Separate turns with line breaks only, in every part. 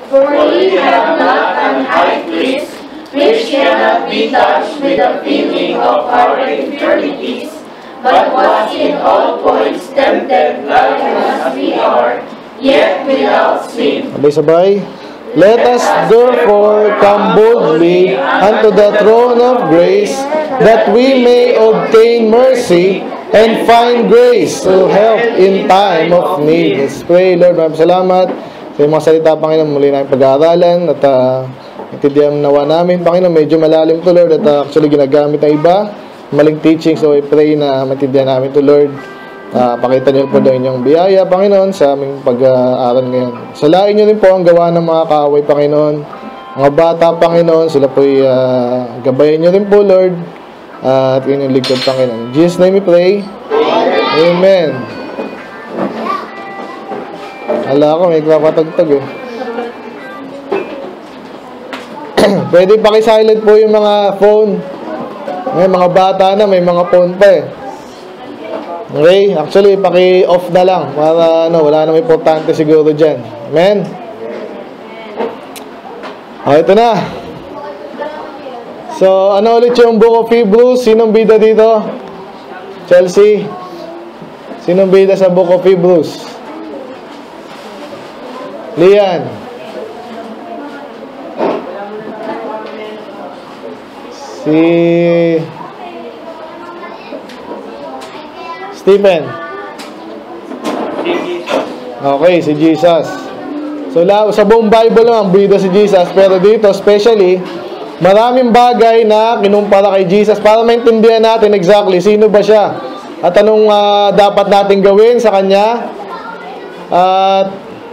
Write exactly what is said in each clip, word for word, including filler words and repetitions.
For we have not an high priest which cannot be touched with the feeling of our infirmities, but was in all points tempted like as we are, yet without sin.
Sabay-sabay. Let us therefore come boldly unto the throne of grace, that we may obtain mercy and find grace to help in time of need. Let's pray. Lord, maraming salamat sa mga salita, Panginoon, muli namin pag-aaralan at uh, intindihan nawa namin, Panginoon. Medyo malalim to, Lord, at uh, actually ginagamit ng iba maling teaching, so I pray na maintindihan namin to, Lord. Uh, pakita niyo po daw inyong biyaya, Panginoon, sa aming pag-aaral ngayon. Salain niyo rin po ang gawa ng mga kaaway, Panginoon. Mga bata, Panginoon, sila po'y uh, gabayan niyo rin po, Lord. Uh, at inyong ligtad, Panginoon. In Jesus' name we pray. Amen. Hala ko, may papatagtag eh. Pwede pakisilent po yung mga phone. May mga bata na, may mga phone pa eh. Okay, actually, paki-off na lang para ano, wala namang importante siguro dyan. Amen? O, ito na. So, ano ulit yung Book of Hebrews? Sinong bida dito? Chelsea? Sinong bida sa Book of Hebrews? Lian? Si... Stephen. Okay, si Jesus. So, sa buong Bible lang, bida si Jesus. Pero dito, especially, maraming bagay na kinumpara kay Jesus para maintindihan natin exactly sino ba siya. At anong uh, dapat natin gawin sa Kanya. At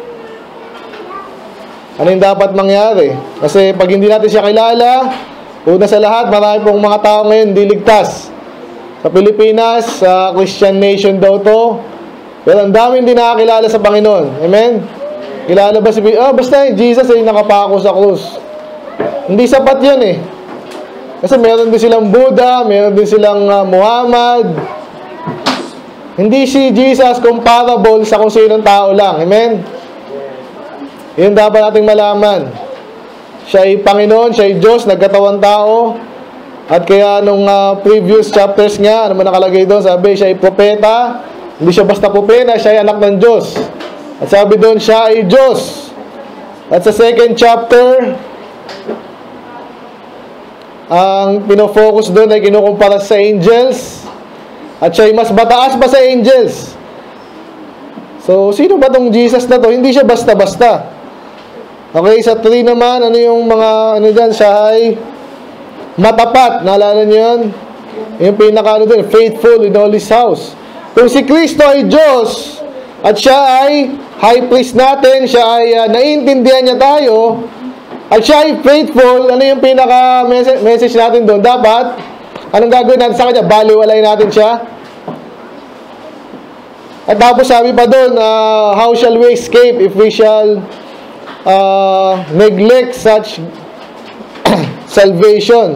ano yung dapat mangyari. Kasi pag hindi natin siya kilala, una sa lahat, marami pong mga tao ngayon hindi ligtas. Sa Pilipinas, sa uh, Christian nation daw to. Pero ang dami hindi nakakilala sa Panginoon. Amen? Kilala ba si... Ah, basta eh, Jesus ay nakapako sa krus. Hindi sapat yun eh. Kasi meron din silang Buddha, meron din silang uh, Muhammad. Hindi si Jesus comparable sa kung sinong tao lang. Amen? Yun dapat nating malaman. Siya ay Panginoon, siya ay Diyos, nagkatawang tao. At kaya nung uh, previous chapters nga, ano man nakalagay doon, sabi siya ay propeta. Hindi siya basta propeta, siya ay anak ng Diyos. At sabi doon, siya ay Diyos. At sa second chapter, ang pinofocus doon ay kinukumpara sa angels. At siya ay mas mataas pa sa angels. So, sino ba tong Jesus na to? Hindi siya basta-basta. Okay, sa three naman, ano yung mga, ano dyan, siya ay matapat, naalala niyo yun? Yung pinaka ano doon, faithful in all His house. Kung si Kristo ay Diyos at siya ay high priest natin, siya ay uh, naiintindihan niya tayo at siya ay faithful, ano yung pinaka message, message natin doon? Dapat, anong gagawin natin sa Kanya? Baliwalay natin siya. At tapos sabi pa doon, uh, how shall we escape if we shall uh, neglect such salvation?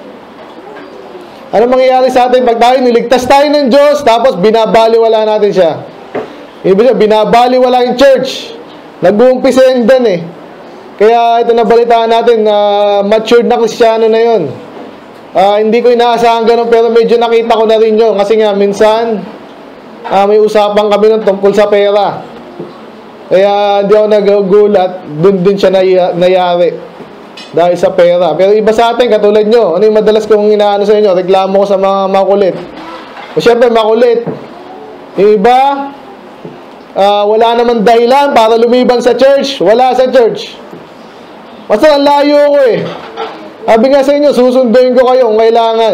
Ano mangyayari sa atin pag tayo niligtas tayo ng Diyos tapos binabaliwala natin siya? Ibig sabihin, binabaliwala yung church. Nag-uumpisa yun doon eh. Kaya ito nabalitaan natin na uh, matured na Kristiyano na yun. Uh, hindi ko inaasahan ganun, pero medyo nakita ko na rin yun. Kasi nga minsan uh, may usapan kami ng tungkol sa pera. Kaya hindi ako nagugulat, dun din siya nay- nayari. Dahil sa pera. Pero iba sa atin, katulad nyo, ano yung madalas kong inaano sa inyo? Reklamo ko sa mga makulit. O syempre, makulit. Yung iba, uh, wala naman dahilan para lumiban sa church. Wala sa church. Basta ang layo ko eh. Sabi nga sa inyo, susunduin ko kayo kung kailangan.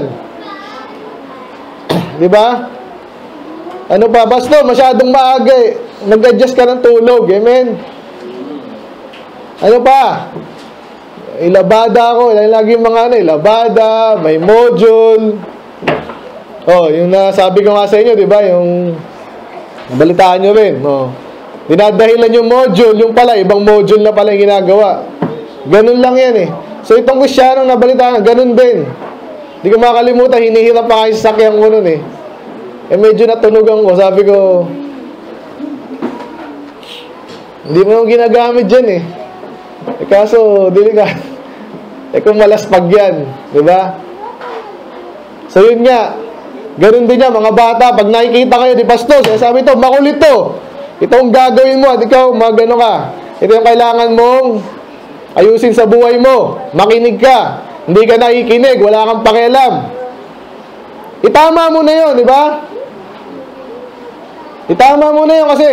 Di ba? Ano pa? Basta masyadong maaga eh. Nag-adjust ka ng tulog. Amen? Ano pa? Ilabada ako. Lagi mga ano, ilabada, may module. Oh, yung nasabi ko nga sa inyo, di ba? Yung balitaan nyo rin. Oh. Dinadahilan yung module, yung pala, ibang module na pala yung ginagawa. Ganun lang yan eh. So itong Kristiyano na balitaan, ganun din. Hindi ko makakalimutan, hinihirap pa kayo sa sakyan ko nun eh. Eh medyo natunugan ko, sabi ko, hindi mo nang ginagamit dyan eh. Eh, kaso, dili ka. Eh, kung malaspag yan. Diba? So, yun nga. Ganun din yan, mga bata. Pag nakikita kayo, di pastor, sabi ito, makulit to. Ito ang gagawin mo at ikaw, magano ka. Ito yung kailangan mong ayusin sa buhay mo. Makinig ka. Hindi ka nakikinig. Wala kang pakialam. Itama mo na yun, di ba? Itama mo na yun kasi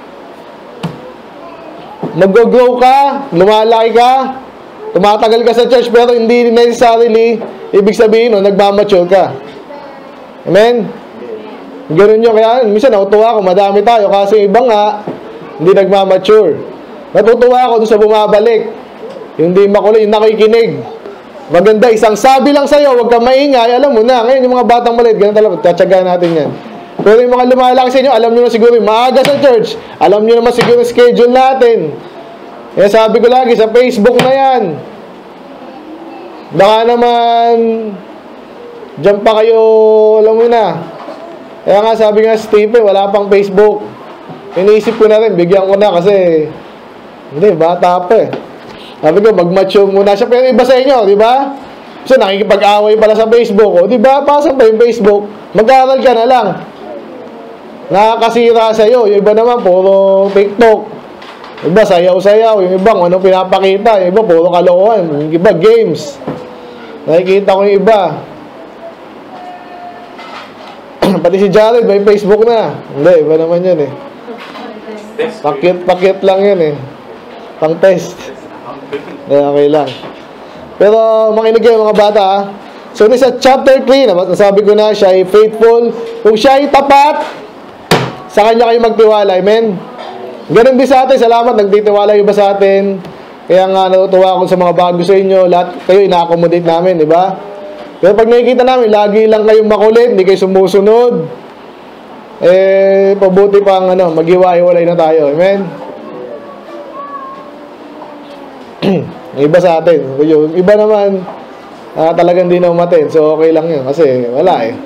mag-grow ka, lumalaki ka, tumatagal ka sa church, pero hindi necessarily ibig sabihin, no, nagmamature ka. Amen? Ganun nyo. Kaya minsan natutuwa ako, madami tayo kasi iba nga hindi nagmamature. Natutuwa ako doon sa bumabalik, yung hindi makulit, yung nakikinig. Maganda, isang sabi lang sa'yo, huwag kang maingay, alam mo na. Ngayon yung mga batang maliit, ganun talaga, tatsagaan natin yan. Pero yung mga lumalaki sa inyo, alam nyo na siguro yung maaga sa church, alam nyo naman siguro yung schedule natin. Kaya sabi ko lagi, sa Facebook na yan, baka naman dyan pa kayo, alam mo na. Kaya nga sabi nga Steve, wala pang Facebook. Iniisip ko na rin, bigyan ko na kasi hindi, bata pa eh. Sabi ko, mag-mature muna siya. Pero iba sa inyo, di ba? Kasi nakikipag-away pala sa Facebook. O, di ba? Pasan pa yung Facebook? Mag-aaral ka na lang. Nakakasira sa'yo. Yung iba naman, puro TikTok. Yung iba, sayaw-sayaw. Yung iba, kung anong pinapakita. Yung iba, puro kalokohan. Yung iba, games. Nakikita ko yung iba. Pati si Jared, may Facebook na. Hindi, iba naman yun eh. Pakit-pakit lang yun eh. Pang-test. Okay lang. Pero makinig kayo mga bata ha? So sa chapter three, nasabi ko na siya ay faithful. Kung siya ay tapat, sa kanya kayo magtiwala. Amen? Ganun din sa atin. Salamat, nagtitiwala yung ba sa atin. Kaya nga natutuwa ako sa mga bago sa inyo. Lahat kayo ina-accommodate namin, di ba? Pero pag nakikita namin, lagi lang kayong makulit, hindi kayo sumusunod, eh, pabuti pang ano, maghiwa-hiwalay na tayo. Amen? Iba sa atin. Yung iba naman, uh, talagang di na umatin. So, okay lang yun. Kasi, wala eh.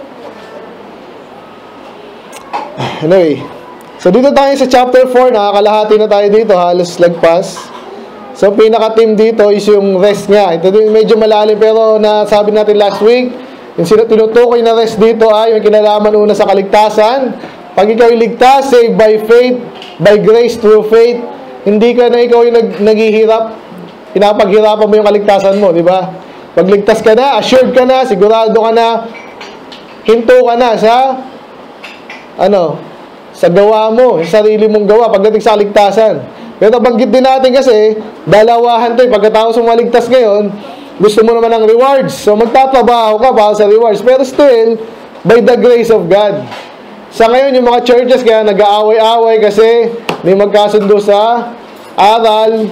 Anyway. So, dito tayo sa chapter four. Nakakalahati na tayo dito. Halos lagpas. So, pinaka-team dito is yung rest nga. Ito din medyo malalim. Pero, nasabi natin last week, yung tinutukoy na rest dito ay yung kinalaman una sa kaligtasan. Pag ikaw yung ligtas, saved by faith, by grace through faith, hindi ka na ikaw yung nag naghihirap. Pinapaghirapan mo yung kaligtasan mo, di ba? Pag ligtas ka na, assured ka na, sigurado ka na, hinto ka na sa, ano, sa gawa mo, sa sarili mong gawa, pagdating sa kaligtasan. Pero banggit din natin kasi, dalawahan to, pagkatapos mo maligtas ngayon, gusto mo naman ng rewards. So, magtatrabaho ka para sa rewards. Pero still, by the grace of God. Sa ngayon, yung mga churches, kaya nag-aaway-aaway kasi may magkasundo sa aral.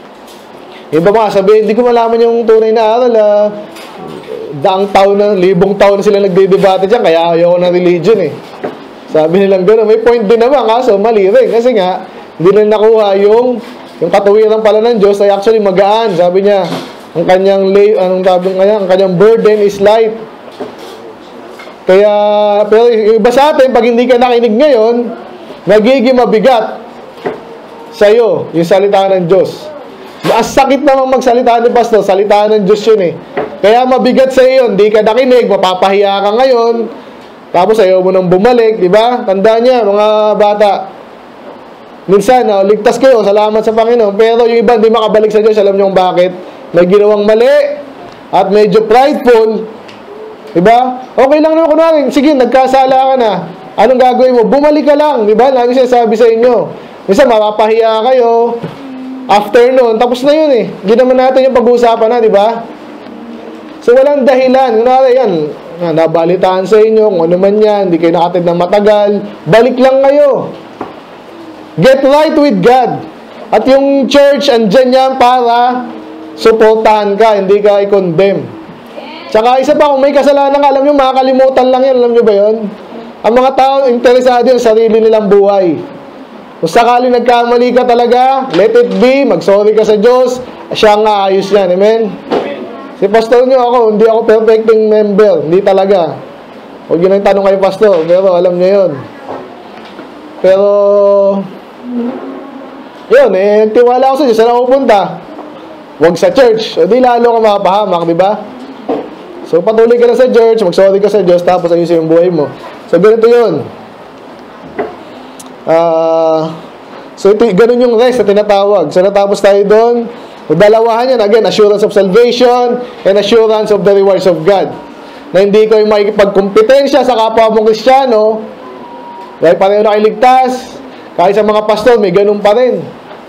Iba mga sabihin, hindi ko malaman yung tunay na aral. Ah. Daang taon na, libong taon na sila nagdidebate dyan, kaya ayaw na religion eh. Sabi nilang gano'n. May point din naman, kaso mali rin. Kasi nga, hindi na nakuha yung, yung katuwiran pala ng Diyos ay actually magaan. Sabi niya, ang kanyang, lay, anong sabi niya, ang kanyang burden is light. Kaya, pero yung iba sa atin, pag hindi ka nakinig ngayon, nagiging mabigat sa'yo yung salita ng Diyos. Mas sakit naman magsalita ni Pastor, salita ng Diyos yun eh. Kaya mabigat sa iyo, hindi ka nakinig, mapapahiya ka ngayon, tapos ayaw mo nang bumalik, di ba? Tandaan niya, mga bata, minsan, oh, ligtas kayo, salamat sa Panginoon, pero yung iba hindi makabalik sa Diyos, alam niyo kung bakit? May ginawang mali, at medyo prideful, di ba? Okay lang naman kunwari, sige, nagkasala ka na, anong gagawin mo? Bumalik ka lang, di ba? Lagi sinasabi sa inyo. Minsan, mapapahiya kayo, after noon, tapos na yun eh. Hindi naman natin yung pag-uusapan na, di ba? So, walang dahilan. Kunwari yan, nabalitaan sa inyo, kung ano man yan, hindi kayo nakatid ng matagal, balik lang kayo. Get right with God. At yung church, andyan yan para suportahan ka, hindi ka i-condemn. Tsaka isa pa, kung may kasalanan ka, alam nyo, makakalimutan lang yan, alam nyo ba yun? Ang mga tao, interesado yung sarili nilang buhay. Kung sakali nagkamali ka talaga, let it be, mag-sorry ka sa Diyos, siya nga ayos yan, amen? Amen. Si pastor nyo ako, hindi ako perfecting member, hindi talaga. Huwag yun ang tanong kay pastor, pero alam niya yun. Pero, yun, eh, nagtiwala ako sa Diyos, saan ako pupunta? Huwag sa church. O di lalo ka mapahamak, di ba? So, patuloy ka na sa church, mag-sorry ka sa Diyos, tapos ayusin yung buhay mo. So, ganito yun. Ah... Uh, So, ito, ganun yung rest na tinatawag. So, natapos tayo doon. Dalawahan yan. Again, assurance of salvation and assurance of the rewards of God. Na hindi ko yung makikipagkompetensya sa kapwa mong Kristiyano. Dahil pareho na iligtas. Kahit sa mga pastor, may ganun pa rin.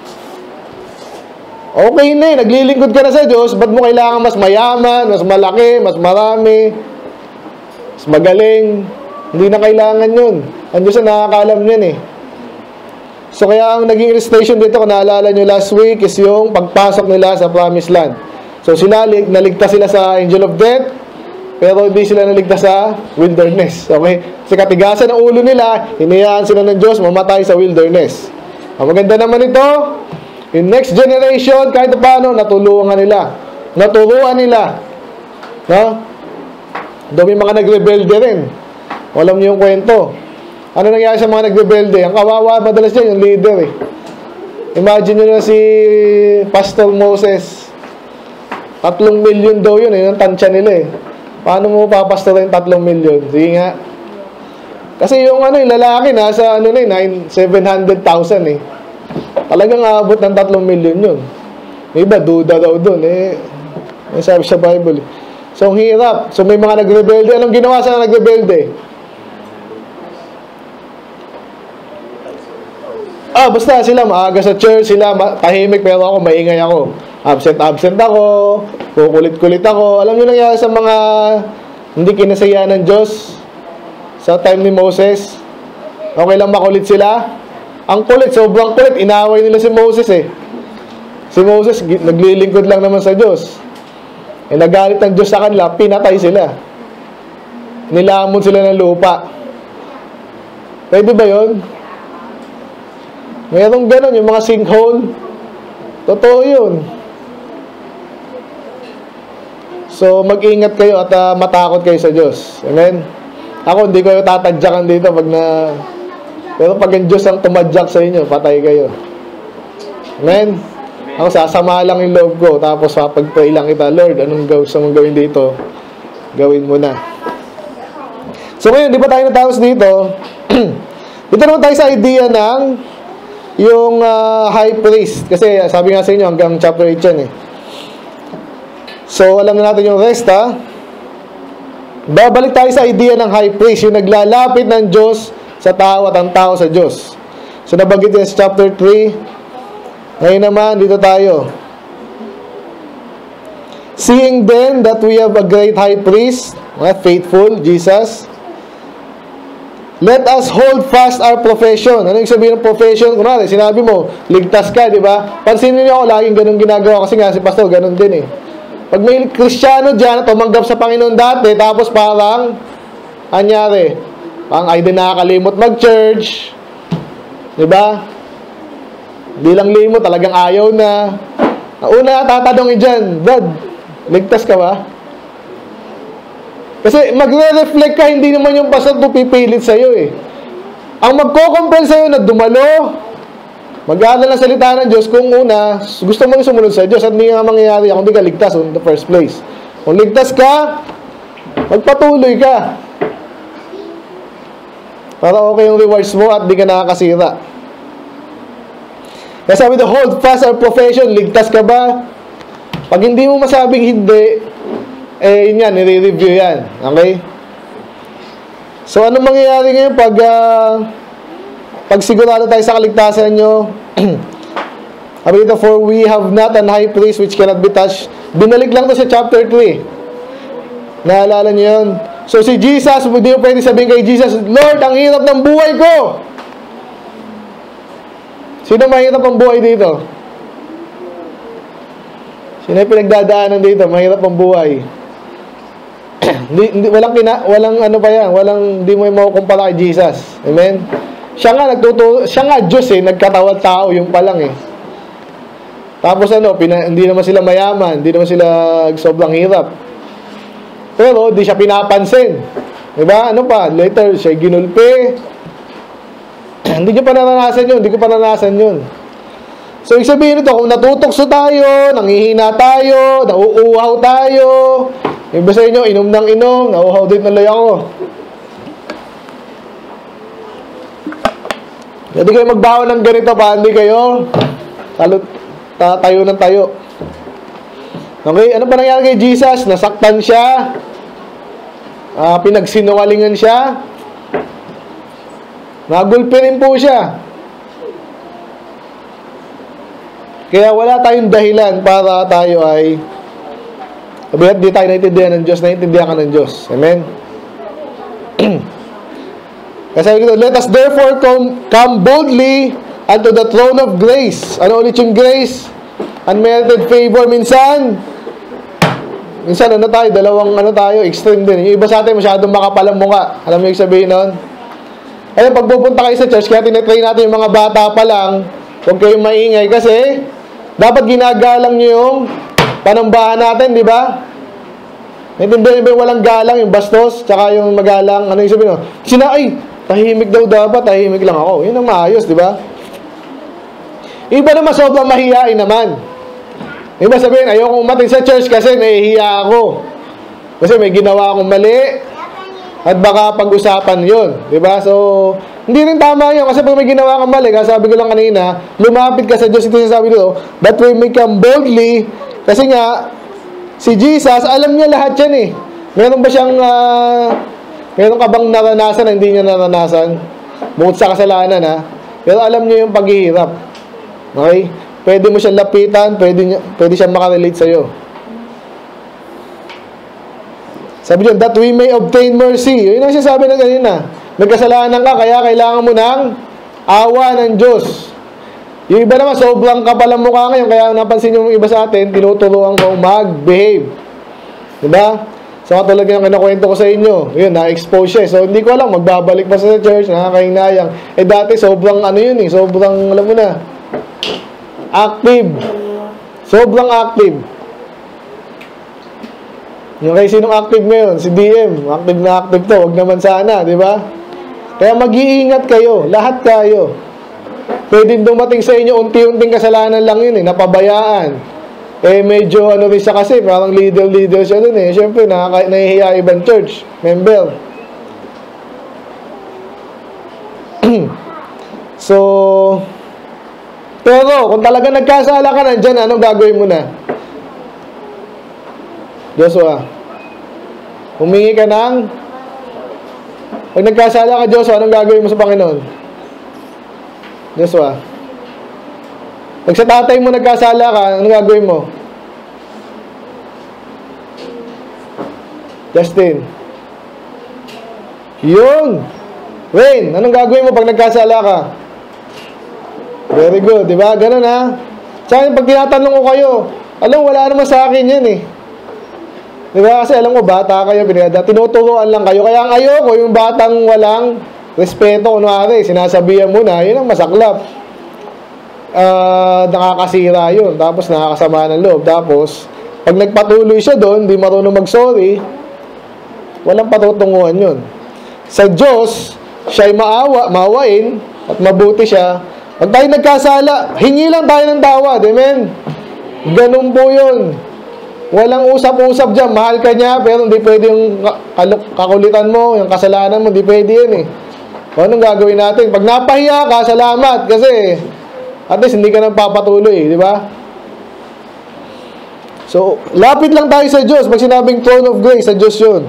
Okay na eh. Naglilingkod ka na sa Diyos. Ba't mo kailangan mas mayaman, mas malaki, mas marami, mas magaling? Hindi na kailangan yun. Ang Diyos na nakakaalam yun eh. So, kaya ang naging illustration dito, kung naalala nyo last week, is yung pagpasok nila sa Promised Land. So, sila, naligtas sila sa Angel of Death, pero hindi sila naligtas sa wilderness. Okay? Kasi katigasan ng ulo nila, hinayaan sila ng Diyos, mamatay sa wilderness. Ang maganda naman ito, yung next generation, kahit paano, natulungan nila. Naturuan nila. No? Doon may mga nagrebelde rin. Alam niyo yung kwento. Ano nangyari sa mga nagrebelde? Ang kawawa madalas dyan, yung leader eh. Imagine nyo na si Pastor Moses. Tatlong milyon daw yun eh, yung tansya nila eh. Paano mo papastorin tatlong milyon? Sige nga. Kasi yung ano, yung lalaki nasa ano na eh, seven hundred thousand eh. Talagang aabot ng tatlong milyon yun. May iba, duda daw dun eh. May sabi sa Bible. So, ang hirap. So, may mga nagrebelde. Anong ginawa sa nagrebelde? Ah, basta sila maaga sa church, sila tahimik pero ako maingay ako. Absent, absent ako, kukulit-kulit ako. Alam niyo nangyari sa mga hindi kinasaya ng Diyos sa time ni Moses? Okay lang makulit sila? Ang kulit, sobrang kulit. Inaway nila si Moses eh. Si Moses, naglilingkod lang naman sa Diyos. Eh, nagalit ng Diyos sa kanila, pinatay sila. Nilamon sila ng lupa. Pwede ba yun? Mayroong ganon, yung mga sinkhole. Totoo yun. So, mag-ingat kayo at uh, matakot kayo sa Diyos. Amen? Ako, hindi ko tatadyakan dito pag na... Pero pag ang Diyos ang tumadyak sa inyo, patay kayo. Amen? Ako, sasama lang yung loob ko. Tapos, pag-pray lang kita, Lord, anong gusto mong gawin dito? Gawin mo na. So, ngayon, di ba tayo natapos dito? Dito naman tayo sa idea ng yung uh, high priest. Kasi sabi nga sa inyo hanggang chapter eight yan eh. So alam na natin yung rest ha. Babalik tayo sa idea ng high priest, yung naglalapit ng Diyos sa tao at ang tao sa Diyos. So nabanggit yan sa chapter three. Ngayon naman dito tayo. Seeing then that we have a great high priest, faithful, Jesus, let us hold fast our profession. Ano yung sabihin ng profession? Kunwari, sinabi mo, ligtas ka, di ba? Pansinin niyo ako, laging ganun ginagawa. Kasi nga si Pastor, ganun din eh. Pag may Kristiyano dyan, tumanggap sa Panginoon dati, tapos parang, anyari, parang ay din nakakalimot mag-church. Di ba? Di lang limot, talagang ayaw na. Una, tatanungin dyan, Brad, ligtas ka ba? Kasi magre-reflect ka, hindi naman yung pastor to pipilit sa'yo eh. Ang magko-compel sa'yo na dumalo, mag-aaral ng salita ng Diyos kung una, gusto mo sumunod sa Diyos at hindi nga mangyayari kung hindi ka ligtas in the first place. Kung ligtas ka, magpatuloy ka. Para okay yung rewards mo at di ka nakakasira. Kaya sabi na, hold fast our profession, ligtas ka ba? Pag hindi mo masabing hindi, eh, yun yan, nire-review yan. Okay? So, anong mangyayari ngayon pag uh, pag sigurado tayo sa kaligtasan nyo? Sabi dito, for we have not an high priest which cannot be touched. Binalik lang to sa chapter three. Naalala nyo yun? So, si Jesus, hindi mo pwede sabihin kay Jesus, Lord, ang hirap ng buhay ko. Sino mahirap ang buhay dito? Sino yung pinagdadaanan dito? Mahirap ang buhay. Hindi, hindi, walang kina, walang ano pa yan, walang hindi mo makukumpara kay Jesus. Amen. Siya nga nagtuturo, siya nga Diyos eh, nagkatawad tao yung pa lang eh. Tapos ano, pina, hindi naman sila mayaman, hindi naman sila sobrang hirap. Pero di siya pinapansin. 'Di ba? Ano pa? Later siya ginulpi. Hindi ko pa naranasan 'yun, hindi ko pa naranasan 'yun. So, ibig sabihin nito, kung natutokso tayo, nanghihina tayo, nauuhaw tayo, iba sa inyo, inom ng inom, nauuhaw din tuloy ako. Hindi kayo magbawa ng ganito pa, hindi kayo talo, tayo ng tayo. Okay, ano pa nangyari kay Jesus? Nasaktan siya, uh, pinagsinungalingan siya, nagulpi rin po siya. Kaya wala tayong dahilan para tayo ay sabihin, di tayo naintindihan ng Diyos, naintindihan ka ng Diyos. Amen? Kasi sabi ko, let us therefore come, come boldly unto the throne of grace. Ano ulit yung grace? Unmerited favor. Minsan, minsan ano tayo, dalawang ano tayo, extreme din. Yung iba sa atin masyadong makapalang mukha. Alam mo yung sabihin nun? Kaya pag pupunta kayo sa church, kaya tinatrain natin yung mga bata pa lang, huwag kayong maingay kasi dapat ginagalang nyo yung panambahan natin, di ba? Naintindihan ba yung walang galang, yung bastos, tsaka yung magalang, ano yung sabihin, no? Sina, ay, tahimik daw dapat, tahimik lang ako. Yun ang maayos, di ba? Iba naman sobrang mahihain naman. Iba sabihin, ayokong umatin sa church kasi nahihiya ako. Kasi may ginawa akong mali, at baka pag-usapan yun, di ba? So, hindi rin tama yun. Kasi pag may ginawa kang mali, sabi ko lang kanina, lumapit ka sa Diyos. Ito yung sabi dito, that we may come boldly. Kasi nga, si Jesus, alam niya lahat yan eh. Meron ba siyang, uh, meron ka bang naranasan na hindi niya naranasan? Bukod sa kasalanan ha. Pero alam niya yung paghihirap. Okay? Pwede mo siyang lapitan, pwede, niya, pwede siyang makarelate sa'yo. Sabi niyo, that we may obtain mercy. Yun ang sinasabi na kanina. Nagkasalanan ka, kaya kailangan mo ng awa ng Diyos. Yung iba naman, sobrang kapal ang mukha ngayon, kaya napansin yung iba sa atin, tinuturuan ko mag-behave. Diba? So, katulad yung kinakwento ko sa inyo, yun, na-expose siya. So, hindi ko alam, magbabalik pa sa church, nakakahinayang. Eh, dati, sobrang ano yun eh, sobrang, alam mo na, active. Sobrang active. Yung kay sinong active ngayon? Si D M. Active na active to. Huwag naman sana, di ba? Kaya mag-iingat kayo. Lahat kayo. Pwede dumating sa inyo, unti-unting kasalanan lang yun eh. Napabayaan. Eh, medyo ano rin siya kasi, parang leader-leader siya dun eh. Siyempre, nahihiya ibang church member. So, pero, kung talaga nagkasala ka nandyan, anong gagawin mo na? Joshua, humingi ka ng, pag nagkasala ka, Joshua, anong gagawin mo sa Panginoon? Joshua, pag sa tatay mo nagkasala ka, anong gagawin mo? Justin, yun. Wayne, anong gagawin mo pag nagkasala ka? Very good, di ba? Ganun ha. Sa akin, pag tinatanong ko kayo, alam, wala naman sa akin yan eh. Diba? Kasi alam ko, bata kayo, pinagada, tinuturuan lang kayo. Kaya ang ayoko, yung batang walang respeto, kunwari, sinasabihan mo na, yun ang masaklap. Uh, nakakasira yun. Tapos nakakasama ng loob. Tapos, pag nagpatuloy siya doon, di marunong mag-sorry, walang patutunguhan yun. Sa Diyos, siya'y maawa, maawain, at mabuti siya. Pag tayo nagkasala, hingi lang tayo ng tawad. Amen? Ganun po yun. Walang usap-usap dyan. Mahal ka niya, pero hindi pwede yung kakulitan mo, yung kasalanan mo, hindi pwede yun eh. O, anong gagawin natin? Pag napahiya ka, salamat. Kasi, at least hindi ka nang papatuloy, di ba? So, lapit lang tayo sa Diyos. Pag sinabing throne of grace, sa Diyos yun.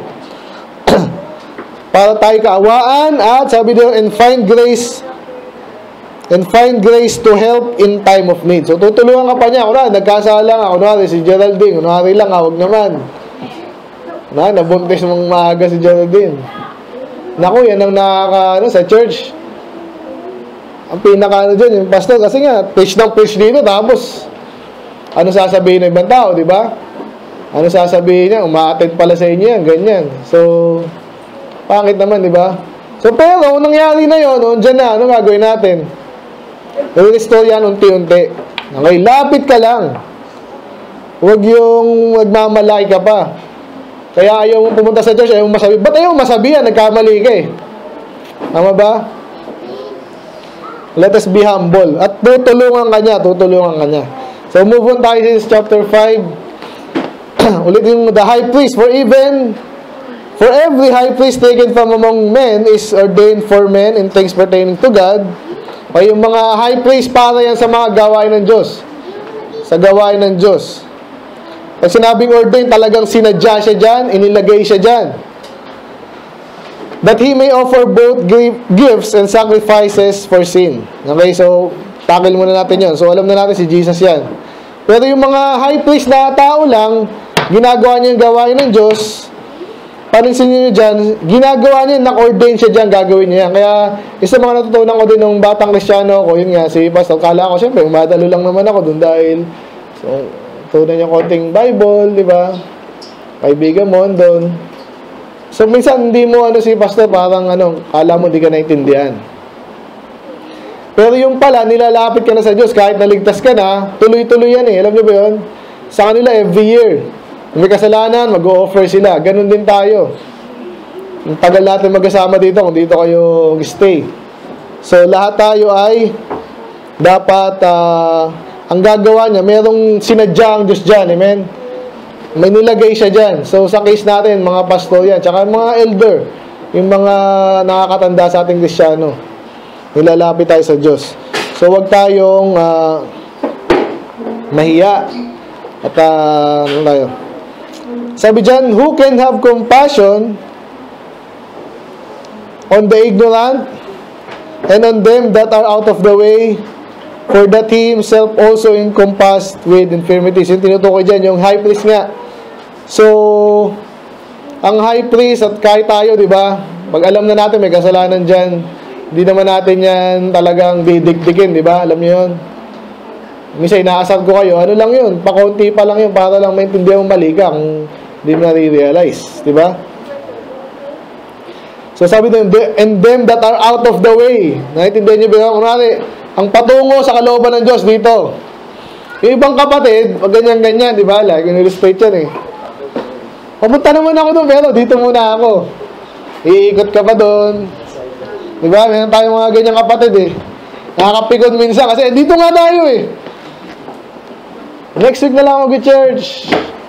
Para tayo kaawaan at sabi dito, and find grace and find grace to help in time of need. So, tutulungan ka pa niya. Kunwari, nagkasala nga. Kunwari, si Geraldine. Kunwari lang, huwag naman. Na, nabuntis mong maaga si Geraldine. Naku, yan ang nakaka, ano, sa church. Ang pinaka, ano dyan, yung pastor. Kasi nga, preach ng preach dito. Tapos, ano sasabihin ng ibang tao, di ba? Ano sasabihin niya? Uma-attend pala sa inyo yan, ganyan. So, pangit naman, di ba? So, pero, kung nangyari na yun, o, dyan na, ano gagawin natin? I-restore yan unti-unti. Okay, lapit ka lang. Huwag yung magmamalaki ka pa. Kaya ayaw mo pumunta sa church, ayaw mo masabi. Ba't ayaw mo masabihan? Nagkamali ka eh. Tama ba? Let us be humble. At tutulungan ka niya, tutulungan ka niya. So, move on tayo sa chapter five. Ulit yung the high priest. For even, for every high priest taken from among men is ordained for men in things pertaining to God. O yung mga high priest, para yan sa mga gawain ng Diyos. Sa gawain ng Diyos. Pag sinabing ordained, talagang sinadya siya dyan, inilagay siya dyan. That he may offer both gifts and sacrifices for sin. Okay, so, tackle muna natin yun. So, alam na natin si Jesus yan. Pero yung mga high priest na tao lang, ginagawa niya yung gawain ng Diyos, paninsin niyo dyan, ginagawa niya, nak-ordain siya dyan, gagawin niya yan. Kaya, isa mga natutunan ko din ng batang Kristyano ko, yun nga, si Pastor, kala ko, syempre, umadalo lang naman ako dun dahil, so, tunan niya konting Bible, di ba? Kaibigan mo, doon. So, minsan, hindi mo, ano, si Pastor, parang, ano, kala mo, di ka naintindihan. Pero yung pala, nilalapit ka na sa Diyos, kahit naligtas ka na, tuloy-tuloy yan eh. Alam niyo ba yun? Sa kanila, every year. Kung may kasalanan, mag-o-offer sila. Ganun din tayo. Ang tagal natin magkasama dito, kung dito kayo stay. So, lahat tayo ay dapat, uh, ang gagawa niya, merong sinadya ang Diyos dyan. Amen? May nilagay siya dyan. So, sa case natin, mga pastor yan, tsaka mga elder, yung mga nakakatanda sa ating Kristyano, nilalapit tayo sa Diyos. So, wag tayong uh, mahiya. At, uh, ano tayo? Sabi dyan, who can have compassion on the ignorant and on them that are out of the way, for that he himself also encompassed with infirmities. Yung tinutukoy dyan, yung high priest nga. So, ang high priest at kahit tayo, di ba? Pag alam na natin may kasalanan dyan, di naman natin yan talagang didikdikin, di ba? Alam niyo yun? Minsan, inaasar ko kayo, ano lang yun? Pakunti pa lang yun para lang maintindihan mo mali ka kung di mo nare-realize, di ba? So, sabi doon, and them that are out of the way. Naintindihan niyo ba? Kunwari, ang patungo sa kalooban ng Diyos dito. Yung ibang kapatid, pag ganyan-ganyan, di ba? Like, in-illustrate yan eh. Papunta naman ako doon, pero dito muna ako. Iikot ka pa doon. Di ba? Meron tayong mga ganyang kapatid eh. Nakakapikon minsan kasi dito nga tayo eh. Next week na lang ako mag-church.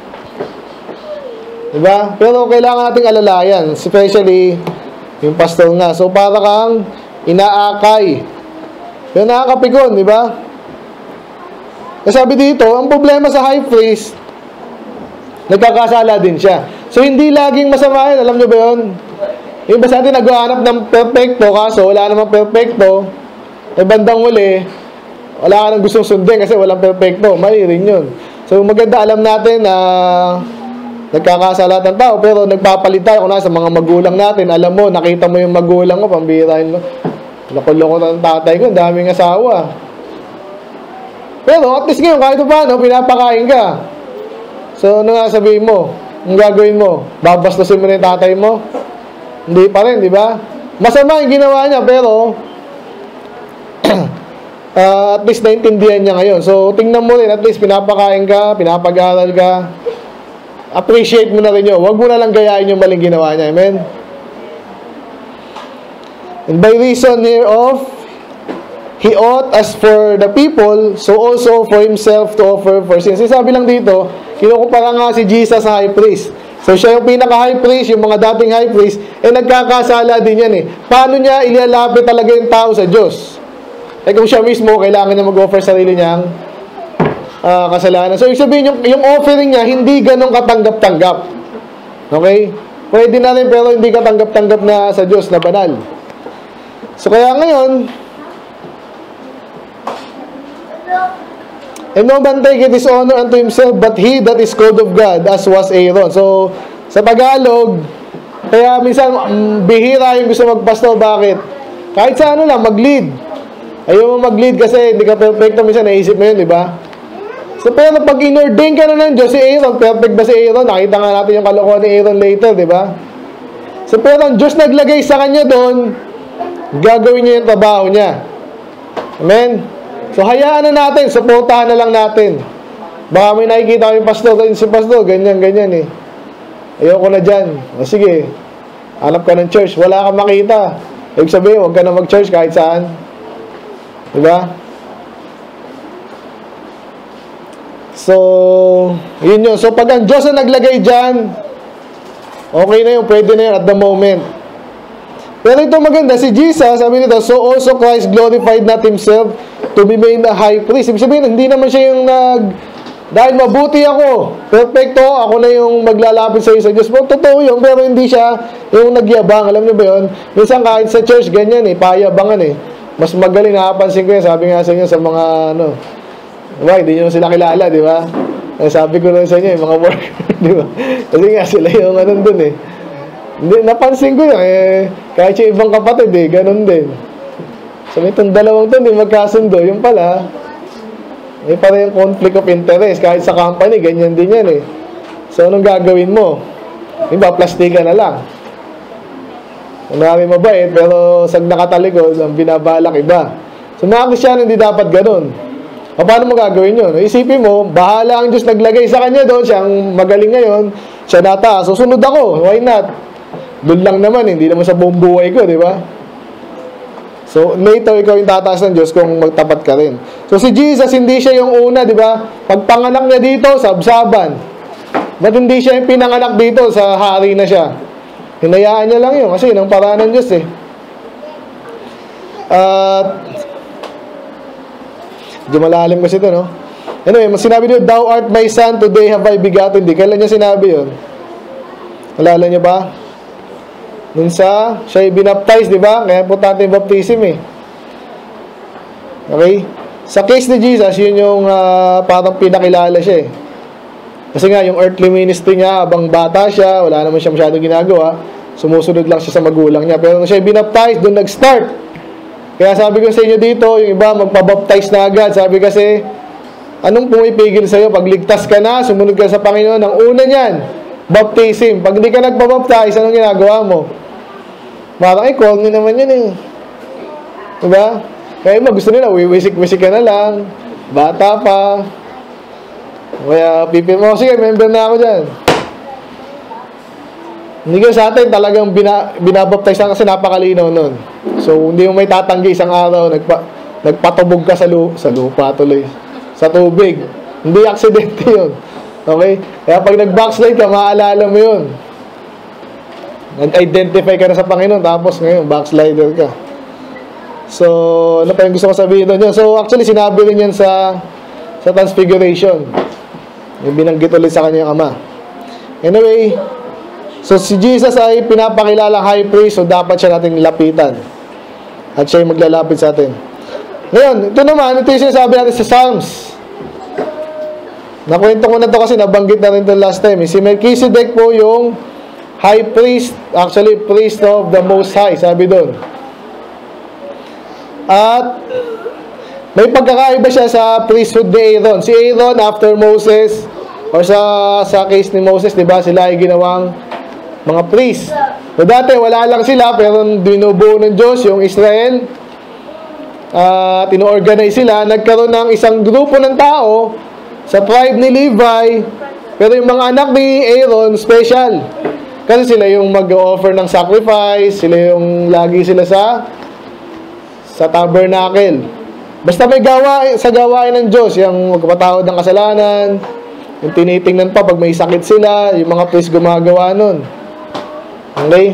Di ba? Pero kailangan nating alalayan. Especially, yung pastor nga. So, para kang inaakay. Pero nakakapikon, di ba? Kasi sabi dito, ang problema sa high priest, nagkakasala din siya. So, hindi laging masama yun. Alam nyo ba yun? Yung iba sa atin naghahanap ng perfecto, kaso wala namang perfecto. Eh, bandang uli, wala ka nang gustong sundin kasi walang perfecto. Mali rin yun. So, maganda alam natin na nagkakasala ng tao, pero nagpapalit tayo kung nasa mga magulang natin. Alam mo, nakita mo yung magulang mo, pambirahin mo. Nakulong ko ng tatay ko, daming asawa. Pero at least ngayon, kahit paano, pinapakain ka. So, ano nga sabihin mo? Ang gagawin mo? Babastusin mo na yung tatay mo? Hindi pa rin, di ba? Masama yung ginawa niya, pero uh, at least naintindihan niya ngayon. So, tingnan mo rin, at least pinapakain ka, pinapag-aral ka. Appreciate mo na rin yun. Huwag mo na lang gayahin yung maling ginawa niya. Amen? And by reason hereof, he ought, as for the people, so also for himself to offer for sins. Sabi lang dito, kinukumpara nga si Jesus sa high priest. So, siya yung pinaka-high priest, yung mga dating high priest, eh, nagkakasala din yan eh. Paano niya ilalapit talaga yung tao sa Diyos? Eh, kung siya mismo, kailangan niya mag-offer sarili niyang uh, kasalanan. So, ibig sabihin, yung, yung offering niya, hindi ganun katanggap-tanggap. Okay? Pwede na rin, pero hindi katanggap-tanggap na sa Diyos na banal. So, kaya ngayon, and no man taketh his honor unto himself, but he that is called of God, as was Aaron. So, sa Tagalog, kaya minsan, um, bihira yung gusto magpastor. Bakit? Kahit sa ano lang, mag-lead. Ayaw mo mag-lead kasi hindi ka perfecto. Minsan, naisip mo yun, di ba? So, pero pag inordain ka na ng Diyos, si Aaron, perfect ba si Aaron? Nakita nga natin yung kalokohan ni Aaron later, di ba? So, pero ang Diyos naglagay sa kanya doon, gagawin niya yung trabaho niya. Amen? So, hayaan na natin. Supportahan na lang natin. Baka may nakikita ko yung pastor. Si pastor, ganyan, ganyan eh. Ayoko na dyan. O sige, hanap ka ng church. Wala kang makita. Ibig sabihin, huwag ka na mag-church kahit saan. Diba? So, yun yun. So, pag ang Diyos na naglagay dyan, okay na yun, pwede na yun at the moment. Pero ito maganda, si Jesus, sabi nito, so also Christ glorified not himself to be made a high priest. Ibig sabihin, hindi naman siya yung nag, dahil mabuti ako, perfecto, ako na yung maglalapit sa iyo sa Diyos. Well, totoo yun, pero hindi siya yung nagyabang. Alam niyo ba yun? Minsan kahit sa church, ganyan eh, payabangan eh. Mas magaling, nakapansin ko yan, sabi nga sa inyo sa mga, ano, diba, hindi nyo sila kilala, di ba? Eh, sabi ko na sa inyo, yung mga work, di ba? Kasi nga sila yung ano dun eh. Hindi, napansin ko yun eh, kahit yung ibang kapatid eh, ganun din. So, itong dalawang to, hindi magkasundo, yung pala, may para yung conflict of interest. Kahit sa company, ganyan din yan eh. So, anong gagawin mo? Diba, plastika na lang. Kunwari mabait, pero sag nakatalikod, ang binabalak iba. So, mga Kristiyan, hindi dapat ganun. O, paano mo gagawin yun? Isipin mo, bahala ang Diyos naglagay sa kanya doon, siya ang magaling ngayon, siya nata, susunod ako, why not? Doon lang naman, hindi naman sa buong buhay ko, di ba? So, later, ikaw yung tataas ng Diyos kung magtapat ka rin. So, si Jesus, hindi siya yung una, di ba? Pagpanganak niya dito, sabsaban. Ba't hindi siya yung pinanganak dito, sa hari na siya? Hinayaan niya lang yun, kasi yun ang paraan ng Diyos eh. At, uh, di malalim kasi ito, no? Anyway, sinabi niyo, thou art my son, today have I begotten thee. Kailan niya sinabi yun? Alala niyo ba? Nun sa, siya ay binaptize, di ba? Kaya importante yung baptism eh. Okay? Sa case ni Jesus, yun yung uh, parang pinakilala siya eh. Kasi nga, yung earthly ministry niya, abang bata siya, wala naman siya masyadong ginagawa, sumusunod lang siya sa magulang niya. Pero nung siya ay binaptize, doon nag-start. Kaya sabi ko sa inyo dito, yung iba magpabaptize na agad. Sabi kasi, anong pumipigil sa'yo? Pag ligtas ka na, sumunod ka sa Panginoon, ang una niyan, baptism. Pag hindi ka nagpabaptize, anong ginagawa mo? Parang, eh, call nyo naman yun eh. Diba? Kaya mo, gusto nila, wiwisik-wisik ka na lang. Bata pa. Kaya, pipin mo, sige, member na ako dyan. Hindi ka sa atin, talagang bina, binabaptize lang kasi napakalinaw nun. So, hindi mo may tatanggi isang araw, nagpa, nagpatubog ka sa, lu, sa lupa tuloy. Sa tubig. Hindi aksidente yun. Okay? Kaya pag nag-backslide ka, maaalala mo yun. Nag-identify ka na sa Panginoon, tapos ngayon, backslider ka. So, ano pa yung gusto ko sabihin doon? So, actually, sinabi rin yan sa, sa Transfiguration. Yung binanggit ulit sa kanyang ama. Anyway, so si Jesus ay pinapakilala high priest, so dapat siya nating lapitan. At siya yung maglalapit sa atin. Ngayon, ito naman, ito yung sinasabi natin sa Psalms. Nakwento ko na ito kasi nabanggit na rin ito last time. Si Melchizedek po yung high priest, actually priest of the Most High, sabi doon. At may pagkakaiba siya sa priesthood ni Aaron. Si Aaron after Moses, or sa sa case ni Moses, di ba, sila ay ginawang mga priest. So dati wala lang sila, pero binubuo ng Diyos yung Israel. Uh, tino-organize sila, nagkaroon ng isang grupo ng tao sa tribe ni Levi, pero yung mga anak ni Aaron special. Kasi sila yung mag-offer ng sacrifice, sila yung lagi sila sa sa tabernacle. Basta may gawain, sa gawain ng Diyos, yung magpatawad ng kasalanan, yung tinitingnan pa pag may sakit sila, yung mga priest gumagawa nun. Okay?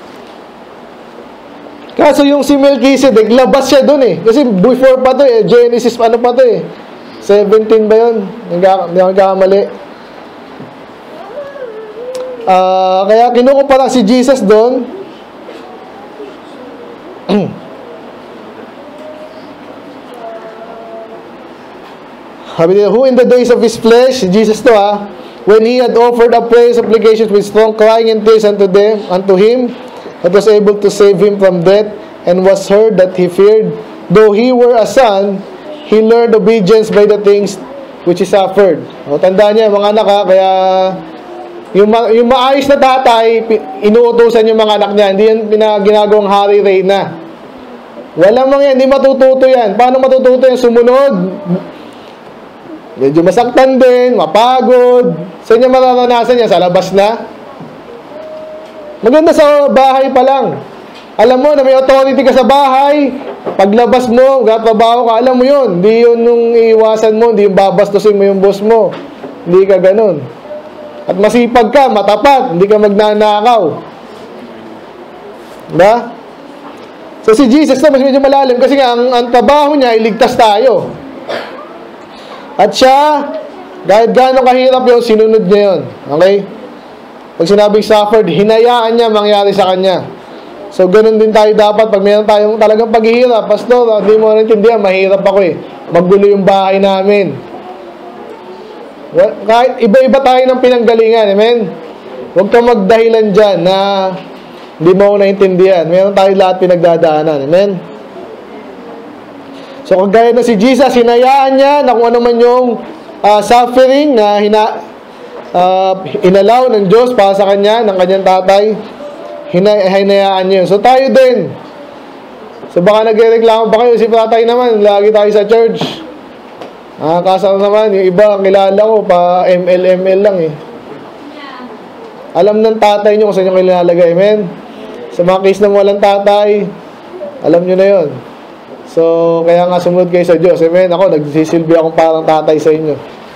Kaso yung si Melchizedek, labas siya dun eh. Kasi before pa to eh, Genesis ano pa to eh. seventeen ba yun? Hindi ako nagkakamali. Uh, kaya kinukumpara si Jesus doon. Sabi niya, who in the days of his flesh, Jesus to ha, when he had offered up prayer supplications with strong crying and tears unto them, unto him, that was able to save him from death, and was heard that he feared, though he were a son, he learned obedience by the things which he suffered. O, tandaan niya, mga anak ha, kaya yung, ma yung maayos na tatay, inuutusan yung mga anak niya, hindi yan ginagawang hari reyna. Walang mga yan, hindi matututo yan. Paano matututo yan? Sumunod. Medyo masaktan din, mapagod. Saan niya mararanasan niya? Sa labas na? Maganda sa bahay pa lang. Alam mo na may authority ka sa bahay, paglabas mo, gatrabaho ka, alam mo yun. Hindi yun yung iiwasan mo, hindi yung babastusin mo yung boss mo. Hindi ka ganun. At masipag ka, matapat, hindi ka magnanakaw. Diba? So si Jesus na mas medyo malalim kasi nga ang, ang trabaho niya iligtas tayo. At siya, kahit gaano kahirap yun, sinunod niya yun. Okay? Pag sinabing suffered, hinayaan niya mangyari sa kanya. So ganun din tayo dapat pag meron tayong talagang paghihirap. Pastor, hindi mo naintindihan, mahirap ako eh. Magulo yung bahay namin. Kahit iba-iba tayo ng pinanggalingan, amen? Huwag kang magdahilan dyan na hindi mo naintindihan. Meron tayo lahat pinagdadaanan, amen? So kagaya na si Jesus, hinayaan niya na kung ano man yung uh, suffering na hina, uh, inalaw ng Diyos para sa kanya, ng kanyang tatay, hina, hinayaan niya. So tayo din. So baka nagreklamo pa kayo, si tatay naman, lagi tayo sa church. Ah, kasama naman, yung iba, kilala ko, pa M L M L lang eh. Alam ng tatay nyo kung saan nyo kilalagay, amen? Sa mga case na walang tatay, alam nyo na yon. So, kaya nga sumunod kayo sa Diyos, amen? Ako, nagsisilbi akong parang tatay sa inyo.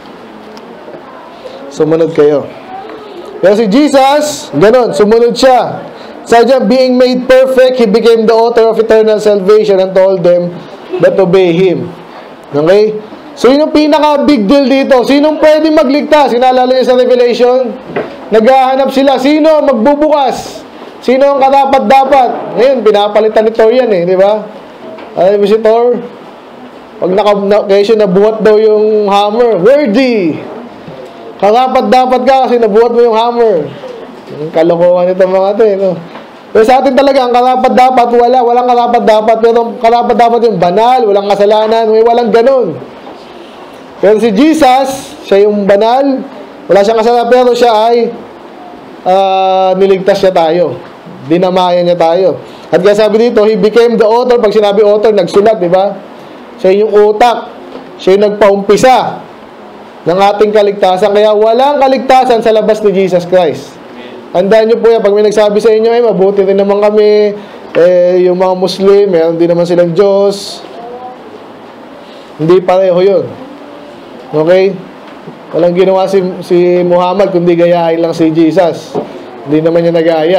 Sumunod kayo. Pero si Jesus, ganun, sumunod siya. Sa dyan, being made perfect, He became the author of eternal salvation and told them that obey Him. Okay? So, yun yung pinaka-big deal dito. Sinong pwede magligtas? Sinalala niyo sa Revelation? Naghahanap sila. Sino magbubukas? Sino ang karapat-dapat? Ngayon, pinapalitan ni Thor yan eh, di ba? Alam mo si Thor? Pag naka, na, kaya siya nabuhat daw yung hammer, worthy! Karapat-dapat ka kasi nabuhat mo yung hammer. Yung kalokohan ito mga ito eh, no? Pero sa atin talaga, ang karapat-dapat, wala. Walang karapat-dapat. Pero karapat-dapat yung banal, walang kasalanan, may walang ganun. Pero si Jesus, siya yung banal, wala siyang kasalanan, pero siya ay uh, niligtas siya tayo. Dinamayan niya tayo. At kaya sabi dito, He became the author. Pag sinabi author, nagsulat, di ba? Siya yung utak. Siya yung nagpaumpisa ng ating kaligtasan. Kaya walang kaligtasan sa labas ni Jesus Christ. Tandaan niyo po yan, pag may nagsabi sa inyo, eh, mabuti rin naman kami, eh, yung mga Muslim, meron din naman silang Diyos. Hindi pareho yun. Okay? Walang ginawa si, si Muhammad kundi gayahin lang si Jesus. Hindi naman niya nagaya.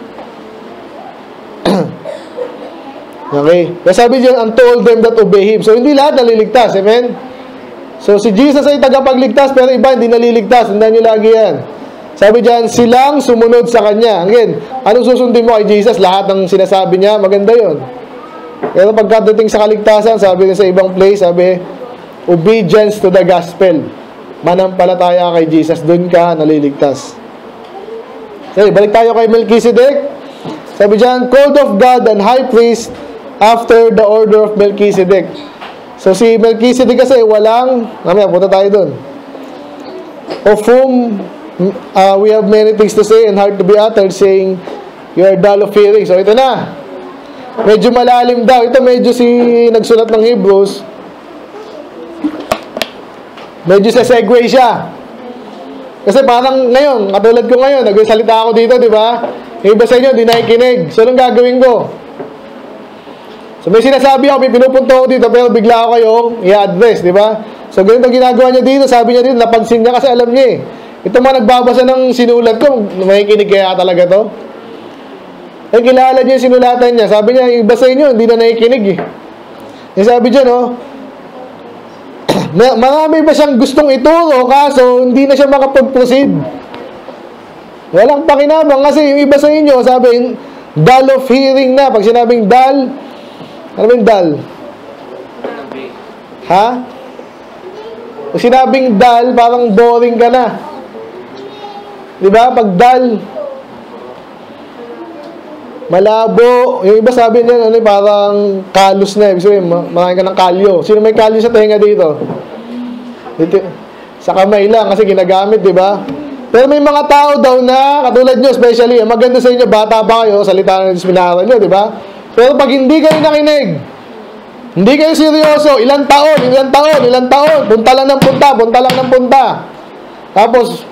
Okay? Kaya sabi diyan, and told them that obey Him. So, hindi lahat naliligtas. Amen? So, si Jesus ay tagapagligtas, pero iba hindi naliligtas. Tandaan niyo lagi yan. Sabi diyan, silang sumunod sa Kanya. Again, anong susundin mo kay Jesus? Lahat ng sinasabi niya, maganda yon. Pero pagkadating sa kaligtasan, sabi niya sa ibang place, sabi, obedience to the gospel. Manampalataya kay Jesus, doon ka naliligtas. Okay, balik tayo kay Melchizedek. Sabi diyan, called of God and high priest after the order of Melchizedek. So si Melchizedek kasi walang, mamaya punta tayo doon. Of whom uh, we have many things to say and hard to be uttered, saying, you are dull of hearing. So ito na. Medyo malalim daw. Ito medyo si nagsulat ng Hebrews. Medyo sa segue siya. Kasi parang ngayon, katulad ko ngayon, nagsalita ako dito, di ba? Yung iba sa inyo, di nakikinig. So, anong gagawin ko? So, may sinasabi ako, may pinupunto ako dito, pero bigla ako kayong i-address, di ba? So, ganito ginagawa niya dito, sabi niya dito, napansin niya kasi alam niya eh. Ito mga nagbabasa ng sinulat ko, makikinig kaya talaga to? Eh, kilala niya yung sinulatan niya. Sabi niya, yung iba sa inyo, hindi na nakikinig eh. Yung sabi dyan, oh, marami pa siyang gustong ituro, kaso hindi na siya makapag-proceed. Walang pakinabang kasi yung iba sa inyo, sabi, dull of hearing na. Pag sinabing dull, ano ba yung dull? Ha? Pag sinabing dull, parang boring ka na. Diba? Pag dull, malabo. Yung iba sabi niya, ano, parang kalos na. Ibig sabihin, marami ka ng kalyo. Sino may kalyo sa tenga dito? Dito? Sa kamay lang, kasi ginagamit, di ba? Pero may mga tao daw na, katulad nyo, especially, maganda sa inyo, bata pa kayo, salita na disminaran nyo, di ba? Pero pag hindi kayo nakinig, hindi kayo seryoso, ilang taon, ilang taon, ilang taon, punta lang ng punta, punta lang ng punta. Tapos,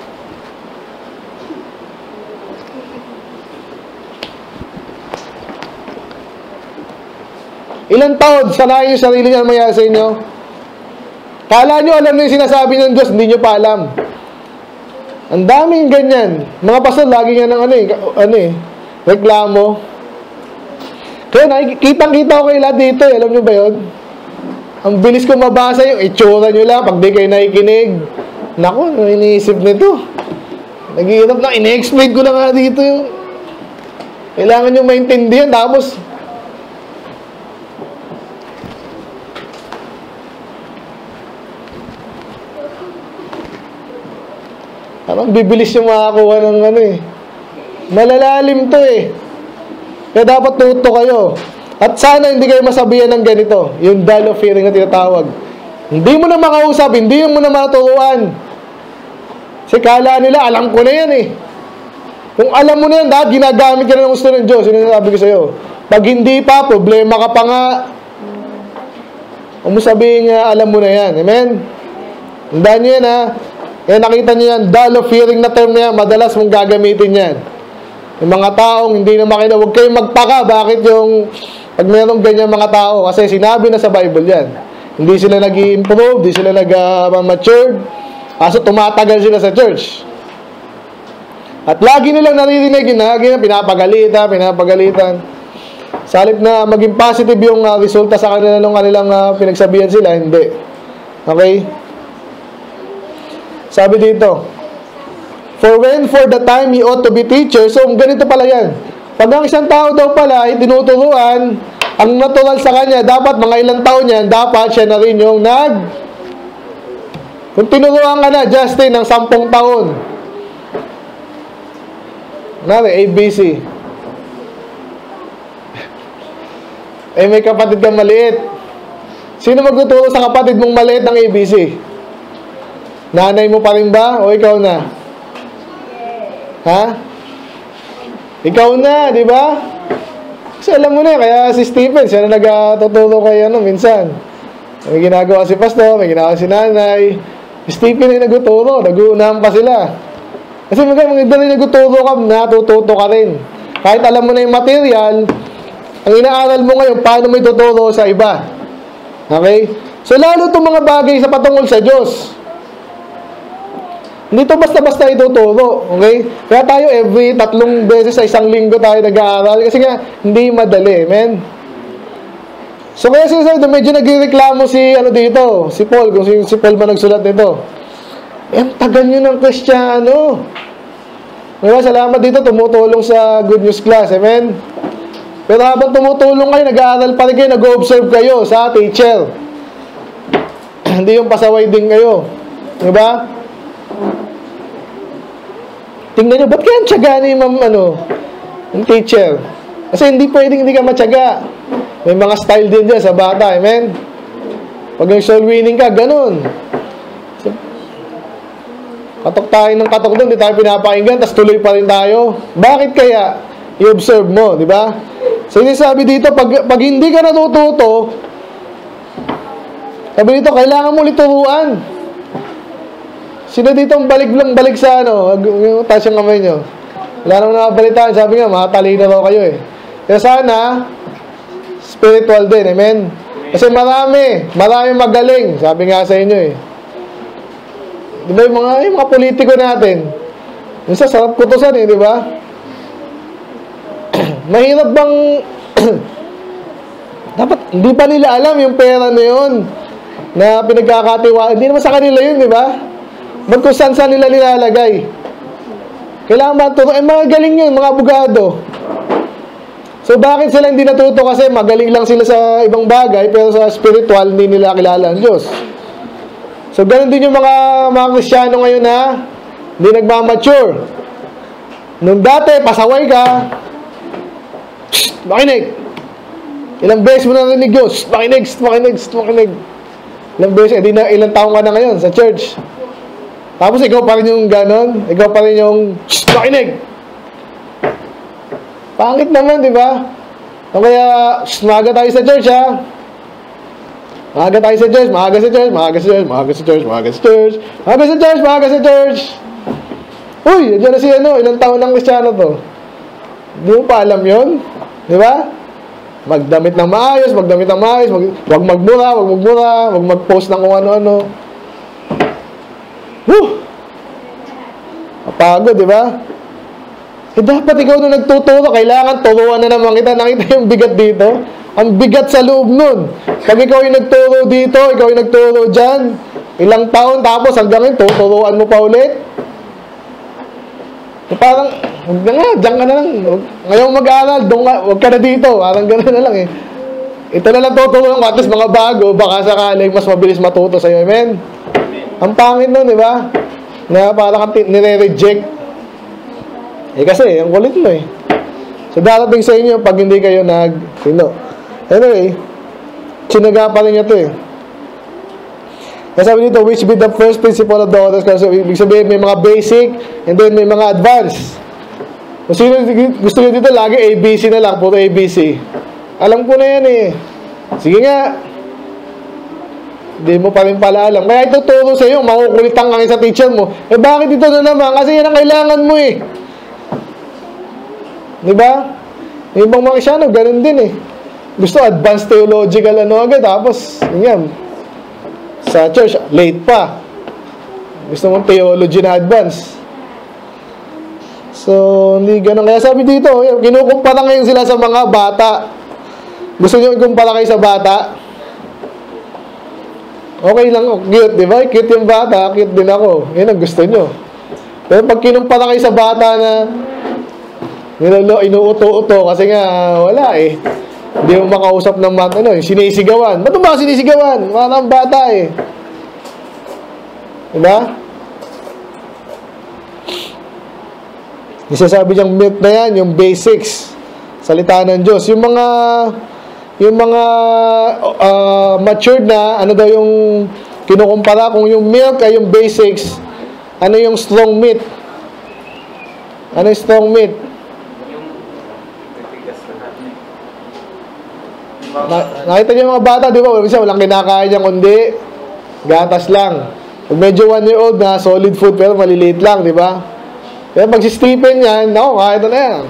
Ilang taon, sanayin yung sarili niya maya sa inyo. Kala nyo, alam nyo yung sinasabi ng Diyos, hindi nyo pa alam. Ang daming ganyan. Mga pastor, lagi nga ng ano eh, ano eh, reklamo. Kaya kitang-kita ko kayo lahat dito eh. Alam nyo ba yun? Ang bilis ko mabasa yung itsura nyo lang pag di kayo nakikinig. Naku, ano iniisip nito? Nag-iirap na, ine-explain ko na nga dito yung kailangan nyo maintindihan. Tapos, parang bibilis yung makakuha ng ano eh. Malalalim to eh. Kaya dapat tuto kayo. At sana hindi kayo masabihan ng ganito. Yung dull of hearing na tinatawag. Hindi mo na makausap, hindi mo na maturuan. Kasi kala nila, alam ko na yan eh. Kung alam mo na yan, dahil ginagamit ka na ng gusto ng Diyos. Yun yung sabi ko sa'yo. Pag hindi pa, problema ka pa nga. Kung mo sabihin nga, alam mo na yan. Amen? Tandaan nyo yan ha. Kaya nakita nyo yan, dull of hearing na term na yan, madalas mong gagamitin yan. Yung mga taong hindi na makina, huwag kayong magpaka. Bakit yung, pag mayroong ganyan mga tao, kasi sinabi na sa Bible yan. Hindi sila nag-i-improve, hindi sila nag-matured. Kaso tumatagal sila sa church. At lagi nilang naririnig yun, lagi na pinapagalitan, pinapagalitan. Sa halip na maging positive yung uh, resulta sa kanila nung kanilang uh, pinagsabihan sila, hindi. Okay? Sabi dito, for when for the time he ought to be teacher. So, ganito pala yan. Pag ang isang tao daw pala ay tinuturuan, ang natural sa kanya, dapat mga ilang taon yan, dapat siya na rin yung nag... Kung tinuruan ka na, Justin, ng sampung taon. Nari, A B C. Eh, may kapatid kang maliit. Sino magtuturo sa kapatid mong maliit ng A B C? Nanay mo pa rin ba? O ikaw na? Ha? Ikaw na, di ba? Kasi alam mo na, kaya si Stephen, siya na nagtuturo kayo ano, minsan. May ginagawa si pastor, may ginagawa si nanay. Si Stephen ay nagtuturo, nag-uunahan pa sila. Kasi mga mga rin nagtuturo ka, natututo ka rin. Kahit alam mo na yung material, ang inaaral mo ngayon, paano mo ituturo sa iba. Okay? So, lalo itong mga bagay sa patungkol sa Diyos. Hindi to basta-basta ituturo, okay? Kaya tayo every tatlong beses sa isang linggo tayo nag-aaral kasi nga hindi madali, amen? So kaya sinasabi, medyo nagreklamo si ano dito, si Paul, kung si, si Paul ba nagsulat nito. Eh, ang tagal nyo ng Kristiyano. Diba, salamat dito, tumutulong sa Good News Class, amen? Pero habang tumutulong kayo, nag-aaral pa rin kayo, nag-observe kayo sa teacher. Hindi yung pasaway din kayo. Diba? Tingnan nyo, ba't kaya ang tiyaga ni ma'am, ano, yung teacher? Kasi hindi pwedeng hindi ka matyaga. May mga style din dyan sa bata, amen? Pag yung soul winning ka, ganun. So, katok tayo ng katok doon, di tayo pinapakinggan, tas tuloy pa rin tayo. Bakit kaya? I-observe mo, di ba? So, yung sabi dito, pag, pag hindi ka natututo, sabi dito, kailangan mo lituruan. Sino dito ang balik lang balik sa ano? Taas yung kamay nyo. Wala naman nakabalitaan. Sabi nga, makatalino raw kayo eh. Kaya sana, spiritual din. Amen? Kasi marami. Marami magaling. Sabi nga sa inyo eh. Di ba yung mga, yung mga politiko natin? Minsan, sarap kutusan eh, di ba? Mahirap bang... dapat, hindi pa nila alam yung pera na yun na pinagkakatiwa. Hindi naman sa kanila yun, di ba? Ba't kung saan-saan nila nilalagay? Kailangan ba ito? Eh, mga galing yun, mga abogado. So, bakit sila hindi natuto? Kasi magaling lang sila sa ibang bagay, pero sa spiritual, hindi nila kilala ang Diyos. So, ganun din yung mga, mga Kristiyano ngayon na hindi nagmamature. Nung dati, pasaway ka, psst, makinig. Ilang beses mo na narinig yun, psst, makinig, psst, makinig, psst, makinig. Ilang beses, eh, di na, ilang taong ka na ngayon sa church. Tapos ikaw pa rin yung ganon, ikaw pa rin yung shh, makinig. Pangit naman, di ba? O kaya, shh, maaga tayo sa church, ha? Maaga tayo sa church, maaga sa church, maaga sa church, maaga sa church, maaga sa church, maaga sa church, maaga sa church. Uy, dyan na si ano, ilang taon ng Kristiyano to. Di mo pa alam yun? Di ba? Magdamit ng maayos, magdamit ng maayos, mag, wag magmura, wag magmura, wag mag-post ng kung ano-ano. Woo! Kapagod, di ba? Eh, dapat ikaw na nagtuturo, kailangan turuan na naman kita. Nakita yung bigat dito? Ang bigat sa loob nun. Pag ikaw yung nagturo dito, ikaw yung nagturo dyan, ilang taon, tapos hanggang ngayon, tuturuan mo pa ulit. So, parang, huwag na nga, dyan ka na lang. Ngayon mag-aaral, huwag ka na dito. Parang gano'n na lang eh. Ito na lang tuturuan ko, at least mga bago, baka sakaling mas mabilis matuto sa'yo. Amen? Ang pangit nun, di ba? Na parang nire-reject. Eh kasi, ang kulit mo eh. So, darating sa inyo pag hindi kayo nag, sino? Anyway, sinaga pa rin niya ito eh. Kasi sabi dito, which be the first principle of the orders. Kasi ibig sabihin, may mga basic, and then may mga advanced. Kung sino gusto nyo dito, lagi A B C na lang, puro A B C. Alam ko na yan eh. Sige nga. Hindi mo pa rin pala alam. Kaya ituturo sa iyo, makukulitan ka sa teacher mo. Eh bakit ito na naman? Kasi yan ang kailangan mo eh. Diba? Yung ibang mga Kristyano, ganun din eh. Gusto advanced theological ano agad. Tapos, yun, sa church, late pa. Gusto mong theology na advance. So, hindi ganun. Kaya sabi dito, kinukumpara ngayon sila sa mga bata. Gusto nyo ikumpara kayo sa bata? Okay lang, cute, di ba? Cute yung bata, cute din ako. Yan ang gusto nyo. Pero pag kinumpara kayo sa bata na nilolo, inuuto-uto, kasi nga, wala eh. Hindi mo makausap ng mat, ano, sinisigawan. Ba't ba sinisigawan? Parang bata eh. Diba? Isasabi niyang milk na yan, yung basics. Salita ng Diyos. Yung mga, yung mga uh, matured na, ano daw yung kinukumpara, kung yung milk ay yung basics, ano yung strong meat? Ano yung strong meat? Na, nakita niyo yung mga bata, di ba? Walang kinakain niya kundi gatas lang. Pag medyo one year old na, solid food pero maliliit lang, di ba? Pero pag si Stephen yan, ako, kahit na yan.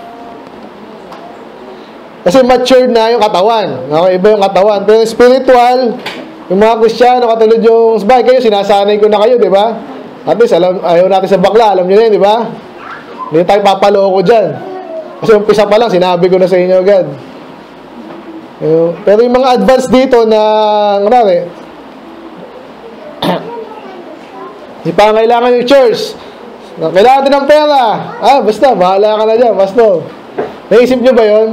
Kasi matured na yung katawan. Okay, iba yung katawan. Pero spiritual, yung mga Kristyano, katulad yung sabay kayo, sinasanay ko na kayo, di ba? At least, alam, ayaw natin sa bakla, alam nyo na yun, di ba? Hindi tayo papaloko dyan. Kasi umpisa pa lang, sinabi ko na sa inyo agad. Pero yung mga advance dito na, marami, hindi pa kailangan yung church. Kailangan din ng pera. Ah, basta, bahala ka na dyan, basta. Naisip nyo ba yun?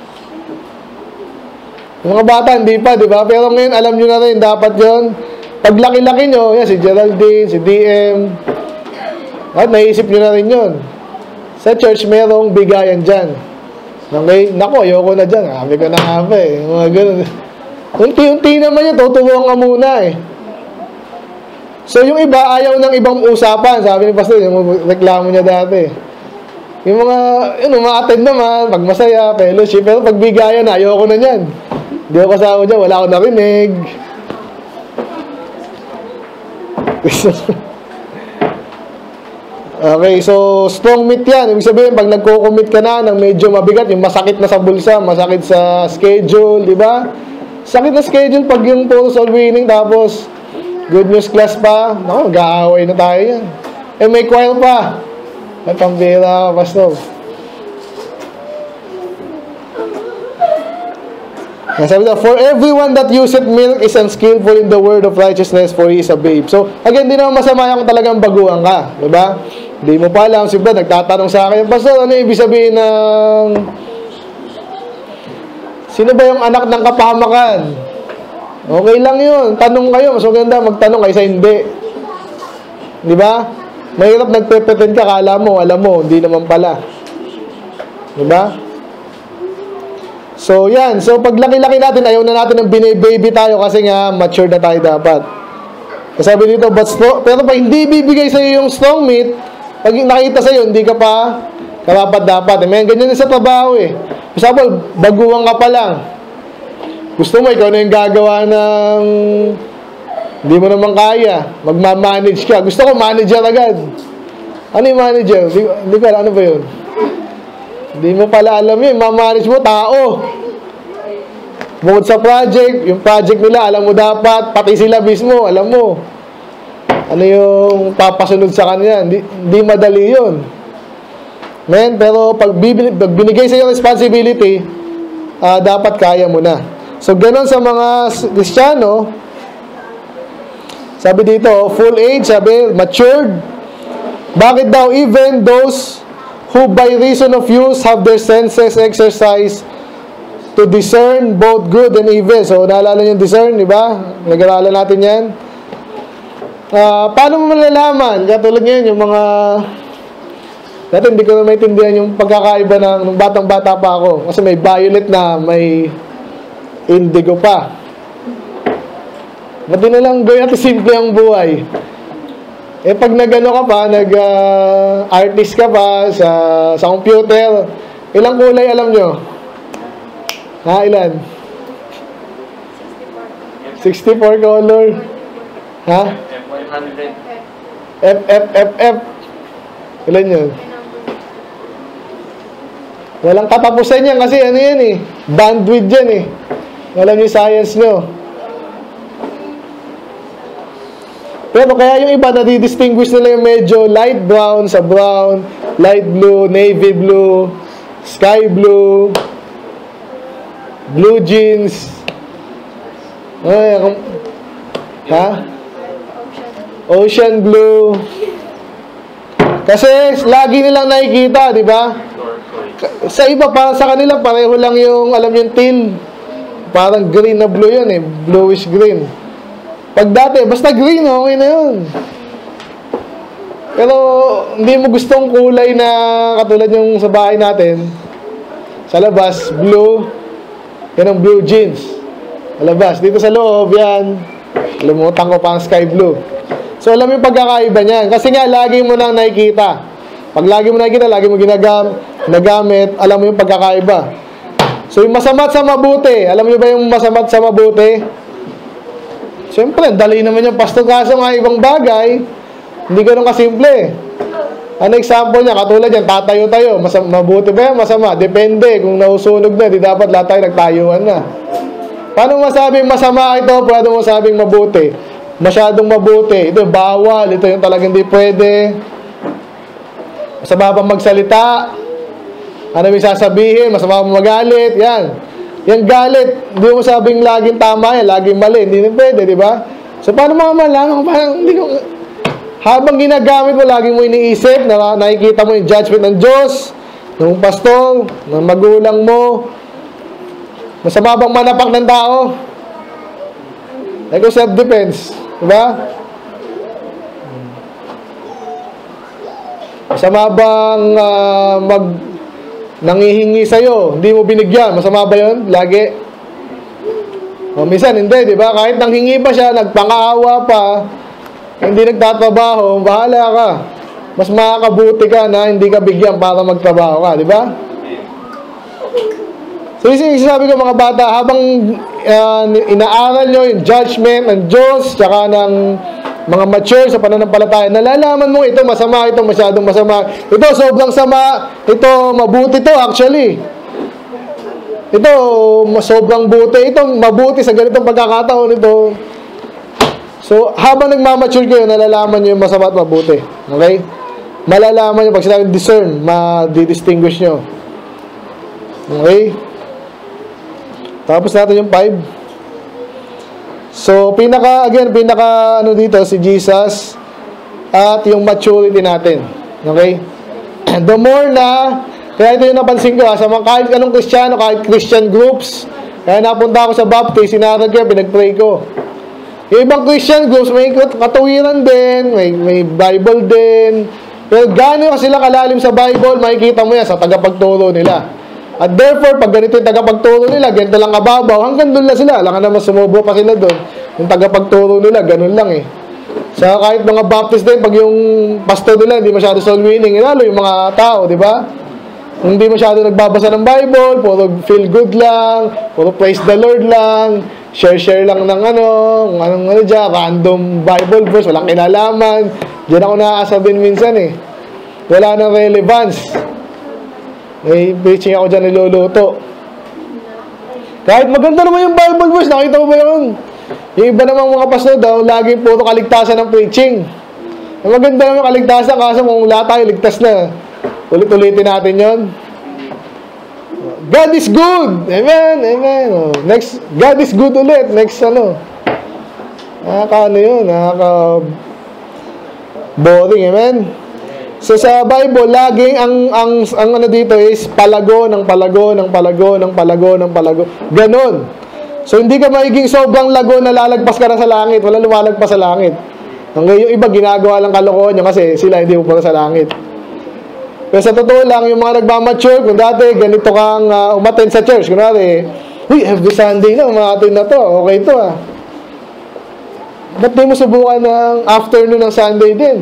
Yung mga bata, hindi pa, di ba? Pero ngayon, alam nyo na rin, dapat yun. Pag laki-laki nyo, yan, si Geraldine, si D M, at naisip nyo na rin yun. Sa church, merong bigayan dyan. Okay? Naku, ayoko na dyan. Sabi ko na nga pa eh. Mga ganun. Unti-unti naman yun, tuturuan ka muna eh. So, yung iba, ayaw ng ibang usapan. Sabi ni Pastor, yung reklamo niya dati. Yung mga, yun, uma-attend naman, pag masaya, fellowship, pero pag bigayan, ayoko na yan. Hindi ako kasama dyan, wala akong narinig. Okay, so strong meat yan. Ibig sabihin, pag nagko-commit ka na ng medyo mabigat, yung masakit na sa bulsa, masakit sa schedule, di ba? Sakit na schedule pag yung puro soul winning, tapos good news class pa, no, mag-aaway na tayo yan. Eh, may choir pa. Ay, pambira ka, Pastor. Sabi na, for everyone that useth milk is unskillful in the word of righteousness, for he is a babe. So, again, di naman masama kung talagang baguhan ka. Diba? Di mo pa alam. Siyempre, nagtatanong sa akin, Pastor, ano ibig sabihin ng... Sino ba yung anak ng kapahamakan? Okay lang yun. Tanong kayo. Mas maganda magtanong kaysa hindi. Diba? Mahirap nagpe-pretend ka, kala mo, alam mo, hindi naman pala. Diba? So, yan. So, pag laki-laki natin, ayaw na natin ng bine-baby tayo kasi nga, mature na tayo dapat. Sabi dito, but strong, pero pag hindi bibigay sa'yo yung strong meat, pag nakita sa'yo, hindi ka pa karapat-dapat. Amen? Ganyan din sa trabaho eh. For example, baguhan ka pa lang. Gusto mo, ikaw na yung gagawa ng hindi mo naman kaya. Magmamanage ka. Gusto ko, manager agad. Ano yung manager? Hindi, hindi ko alam. Ano ba yun? Hindi mo pala alam yun. Mamanage mo, tao. Bukod sa project, yung project nila, alam mo dapat, pati sila mismo, alam mo, ano yung papasunod sa kanila. Hindi, hindi madali yun. Men, pero pag, bibili, pag binigay sa iyo responsibility, uh, dapat kaya mo na. So, ganon sa mga Kristiyano, sabi dito, full age, sabi, matured. Bakit daw even those who by reason of use have their senses exercised to discern both good and evil. So, naalala nyo yung discern, di ba? Nag-aralan natin yan. Uh, paano mo malalaman? Katulad ngayon, yung mga... Dati hindi ko na maintindihan yung pagkakaiba ng nung batang-bata pa ako. Kasi may violet na, may indigo pa. Ba't na lang gawin natin simple ang buhay? Eh, pag nag-ano ka pa, nag-artist uh, ka pa sa, sa computer, ilang kulay alam nyo? Ha, ilan? sixty-four color. Ha? F, F, F, F. Ilan yun? Walang katapusan yan kasi ano yan eh. Bandwidth yan eh. Alam yung science nyo. Pero kaya yung iba nadidistinguish nila yung medyo light brown sa brown, light blue, navy blue, sky blue, blue jeans. Ay, ha? Ocean blue. Kasi lagi nilang nakikita, di ba? Sa iba, para sa kanila, pareho lang yung, alam yung teal. Parang green na blue yun eh. Bluish green. Pag dati, basta green, okay na yun. Pero, hindi mo gustong kulay na katulad yung sa bahay natin. Sa labas, blue. Yan ang blue jeans. Sa labas. Dito sa loob, yan. Lumutan ko pang sky blue. So, alam mo yung pagkakaiba niyan. Kasi nga, lagi mo nang nakikita. Pag lagi mo nakikita, lagi mo ginagam, nagamit, alam mo yung pagkakaiba. So, yung masama't sa mabuti. Alam mo ba yung masama't sa mabuti? Siyempre, dali naman yung pastor. Kaso nga, ibang bagay, hindi ganun kasimple. Ano example niya? Katulad yan, tatayo-tayo. Mabuti ba yan? Masama? Depende. Kung nausunog na, di dapat lahat tayo nagtayuan na. Paano masabing masama ito? Paano masabing mabuti? Masyadong mabuti. Ito bawal. Ito yung talagang hindi pwede. Masama bang magsalita? Ano yung sasabihin? Masama bang magalit? Yan. Yan galit. Hindi mo sabing laging tama yan. Laging mali. Hindi na pwede, di ba? So, paano mga malaman? Parang hindi ko... Habang ginagamit mo, lagi mo iniisip na nakikita mo yung judgment ng Diyos, ng pastor, ng magulang mo. Masama bang manapak ng tao? Like self-defense. Diba? Masama bang uh, mag nangihingi sa'yo, hindi mo binigyan? Masama ba yun? Lagi? O, minsan hindi, diba? Kahit nanghingi pa siya, nagpangaawa pa, hindi nagtatrabaho, bahala ka. Mas makakabuti ka na hindi ka bigyan para magtrabaho ka, di ba? So, sabi ko mga bata, habang uh, inaaral nyo yung judgment ng Diyos, tsaka ng mga mature sa pananampalataya, nalalaman mo ito masama, ito masyadong masama, ito sobrang sama, ito mabuti to actually. Ito sobrang buti, ito mabuti sa ganitong pagkakataon ito. So, habang nagmamature kayo, nalalaman nyo yung masama at mabuti. Okay? Malalaman nyo, pag sinabing discern, ma-distinguish nyo. Okay? Tapos natin yung five. So, pinaka, again, pinaka, ano dito, si Jesus, at yung maturity natin. Okay? The more na, kaya ito yung napansin ko, ha, sa mga kahit anong Kristiyano, kahit Christian groups, kaya napunta ako sa Baptist, sinarag ko, pinag-pray ko. Yung ibang Christian groups, may katuwiran din, may, may Bible din. Pero gano'n sila kalalim sa Bible, makikita mo yan sa tagapagturo nila. At therefore, pag ganito yung tagapagturo nila, ganito lang kababaw, hanggang doon lang sila. Alam ka naman, sumubo pa sila doon. Yung tagapagturo nila, ganun lang eh. Sa kahit mga Baptist din, pag yung pastor nila, hindi masyado soul winning, lalo yung mga tao, di ba? Hindi masyado nagbabasa ng Bible, puro feel good lang, puro praise the Lord lang, share-share lang ng ano, kung anong ano dyan, random Bible verse, walang kinalaman. Diyan ako nakakasabin minsan eh. Wala nang relevance. May preaching ako dyan niluluto. Kahit maganda naman yung Bible verse, nakita mo ba yun? Yung iba namang mga pastor daw, lagi puro kaligtasan ng preaching. Yung maganda naman yung kaligtasan, kaso kung lahat tayo ligtas na. Ulit-ulitin natin yon. God is good! Amen! Amen! Oh, next, God is good ulit. Next ano? Nakaka ano yun? Nakaka boring. Amen? So sa Bible, laging ang, ang, ang ano dito is palago ng palago ng palago ng palago ng palago. Ganon. So hindi ka magiging sobrang lago na lalagpas ka na sa langit. Wala lumalagpas sa langit. Hanggang yung iba ginagawa lang kalokohan nyo kasi sila hindi pupunta sa langit. Pero sa totoo lang, yung mga nagmamature, kung dati ganito kang uh, umattend sa church, kung dati, uy, every Sunday na, umattend na to, okay to ah. Ba't di mo subukan ng afternoon ng Sunday din?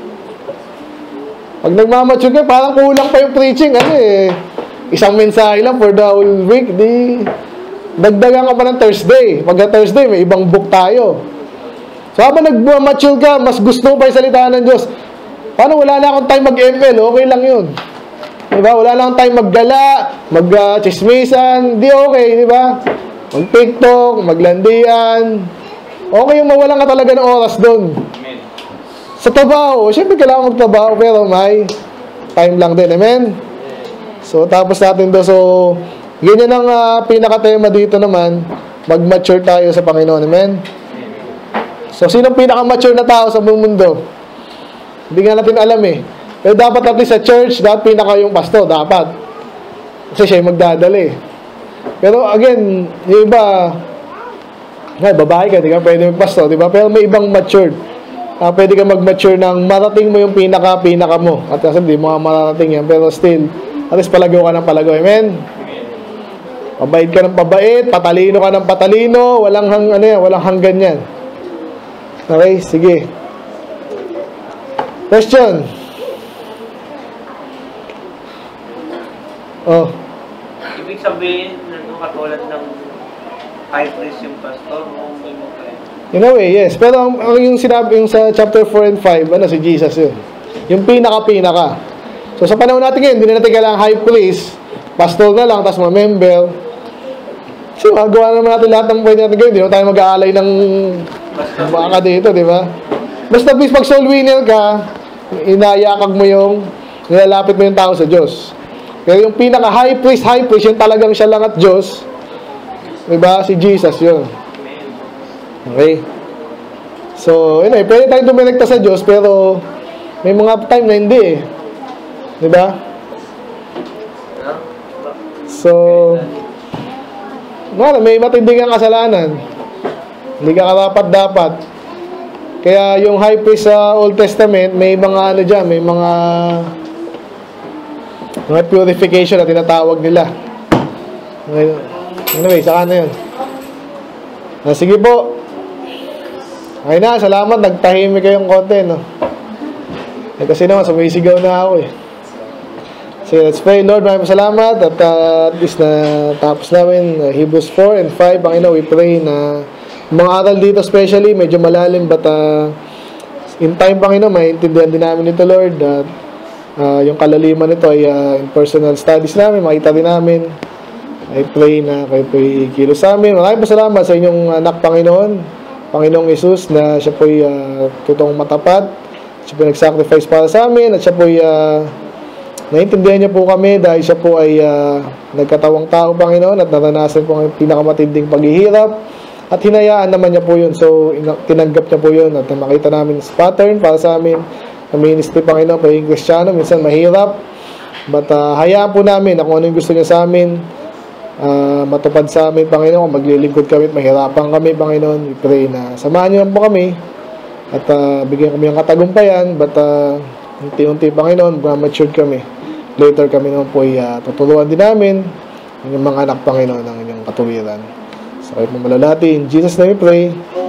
Pag nagmamature ka, parang kulang pa yung preaching. Ano eh, isang mensahe lang for the whole week. Di, dagdagan ka pa ng Thursday. Pagka Thursday, may ibang book tayo. So, habang nagmamature ka, mas gusto mo pa yung salita ng Diyos. Paano wala na akong time mag-M L? Okay lang yun. Diba? Wala na akong time maggala, mag-chismisan. Di okay, diba? Mag-TikTok, maglandian. Okay yung mawalan ka talaga ng oras doon. Sa trabaho, syempre kailangan magtrabaho, pero may time lang din. Amen? So, tapos natin doon. So, ganyan ang uh, pinaka-tema dito naman. Mag-mature tayo sa Panginoon. Amen? So, sinong pinaka-mature na tao sa buong mundo? Hindi nga natin alam eh. Pero dapat at least sa church, dapat pinaka yung pastor. Dapat. Kasi siya yung magdadali. Pero again, yung iba, nga, babae ka, di ka pwede magpastor, di ba? Pero may ibang matured. Uh, pwede ka mag-mature ng marating mo yung pinaka-pinaka mo. At kasi hindi mo mararating yan. Pero still, at least palagaw ka ng palagaw. Amen? Pabait ka ng pabait, patalino ka ng patalino, walang hang, ano yan, walang hanggan yan. Okay, sige. Question. Oh.
Ibig sabihin, nung katulad ng high priest yung pastor, o may mga
in a way, yes. Pero ang, ang yung sinabi yung sa chapter four and five, ano, si Jesus yun. Yung pinaka-pinaka. So, sa panahon natin ngayon, hindi na natin kailangan high priest, pastor na lang, tapos mga member. So, magawa naman natin lahat ng pwede natin gawin. Hindi naman tayo mag-aalay ng baka dito, di ba? Basta please, pag soul winner ka, inayakag mo yung, nilalapit mo yung tao sa Diyos. Pero yung pinaka-high priest, high priest, yung talagang siya lang at Diyos, di ba? Si Jesus yun. Okay? So, yun eh, pwede tayong dumirekta sa Diyos, pero may mga time na hindi eh. Di ba? So, wala, may matinding ang kasalanan. Hindi ka karapat-dapat. Kaya yung high priest sa Old Testament, may mga ano dyan, may mga mga purification na tinatawag nila. Okay. Anyway, saka na yun. Ah, sige po. Okay na, salamat. Nagtahimik kayong konti, no? Eh, kasi naman, sumisigaw na ako eh. So, let's pray. Lord, maraming salamat. At uh, at least na tapos namin uh, Hebrews four and five. Panginoon, we pray na mga aral dito especially, medyo malalim. But uh, in time, Panginoon, maintindihan din namin ito, Lord. At uh, yung kalaliman nito ay uh, in personal studies namin. Makita din namin. I pray na kayo po ikilos sa amin. Maraming salamat sa inyong anak, Panginoon. Panginoong Jesus, na siya po'y uh, totoong matapat. Siya po'y nag-sacrifice para sa amin. At siya po'y uh, naintindihan niya po kami dahil siya po ay uh, nagkatawang tao, Panginoon, at naranasan po ang pinakamatinding paghihirap. At hinayaan naman niya po yun. So, tinanggap niya po yun. At makita namin sa pattern para sa amin. Na ministry, Panginoon, pagiging Kristiyano, minsan mahirap. But uh, hayaan po namin na kung ano yung gusto niya sa amin, Uh, matupad sa amin, Panginoon. Maglilingkod kami at mahirapan kami, Panginoon. We pray na samahan niyo lang po kami at uh, bigyan kami ng katagumpayan. But uh, unti-unti, Panginoon, matured kami. Later kami naman po ay uh, tuturuan din namin ang mga anak, Panginoon, ng inyong katuwiran. So kayo po malalati. In Jesus' name we pray.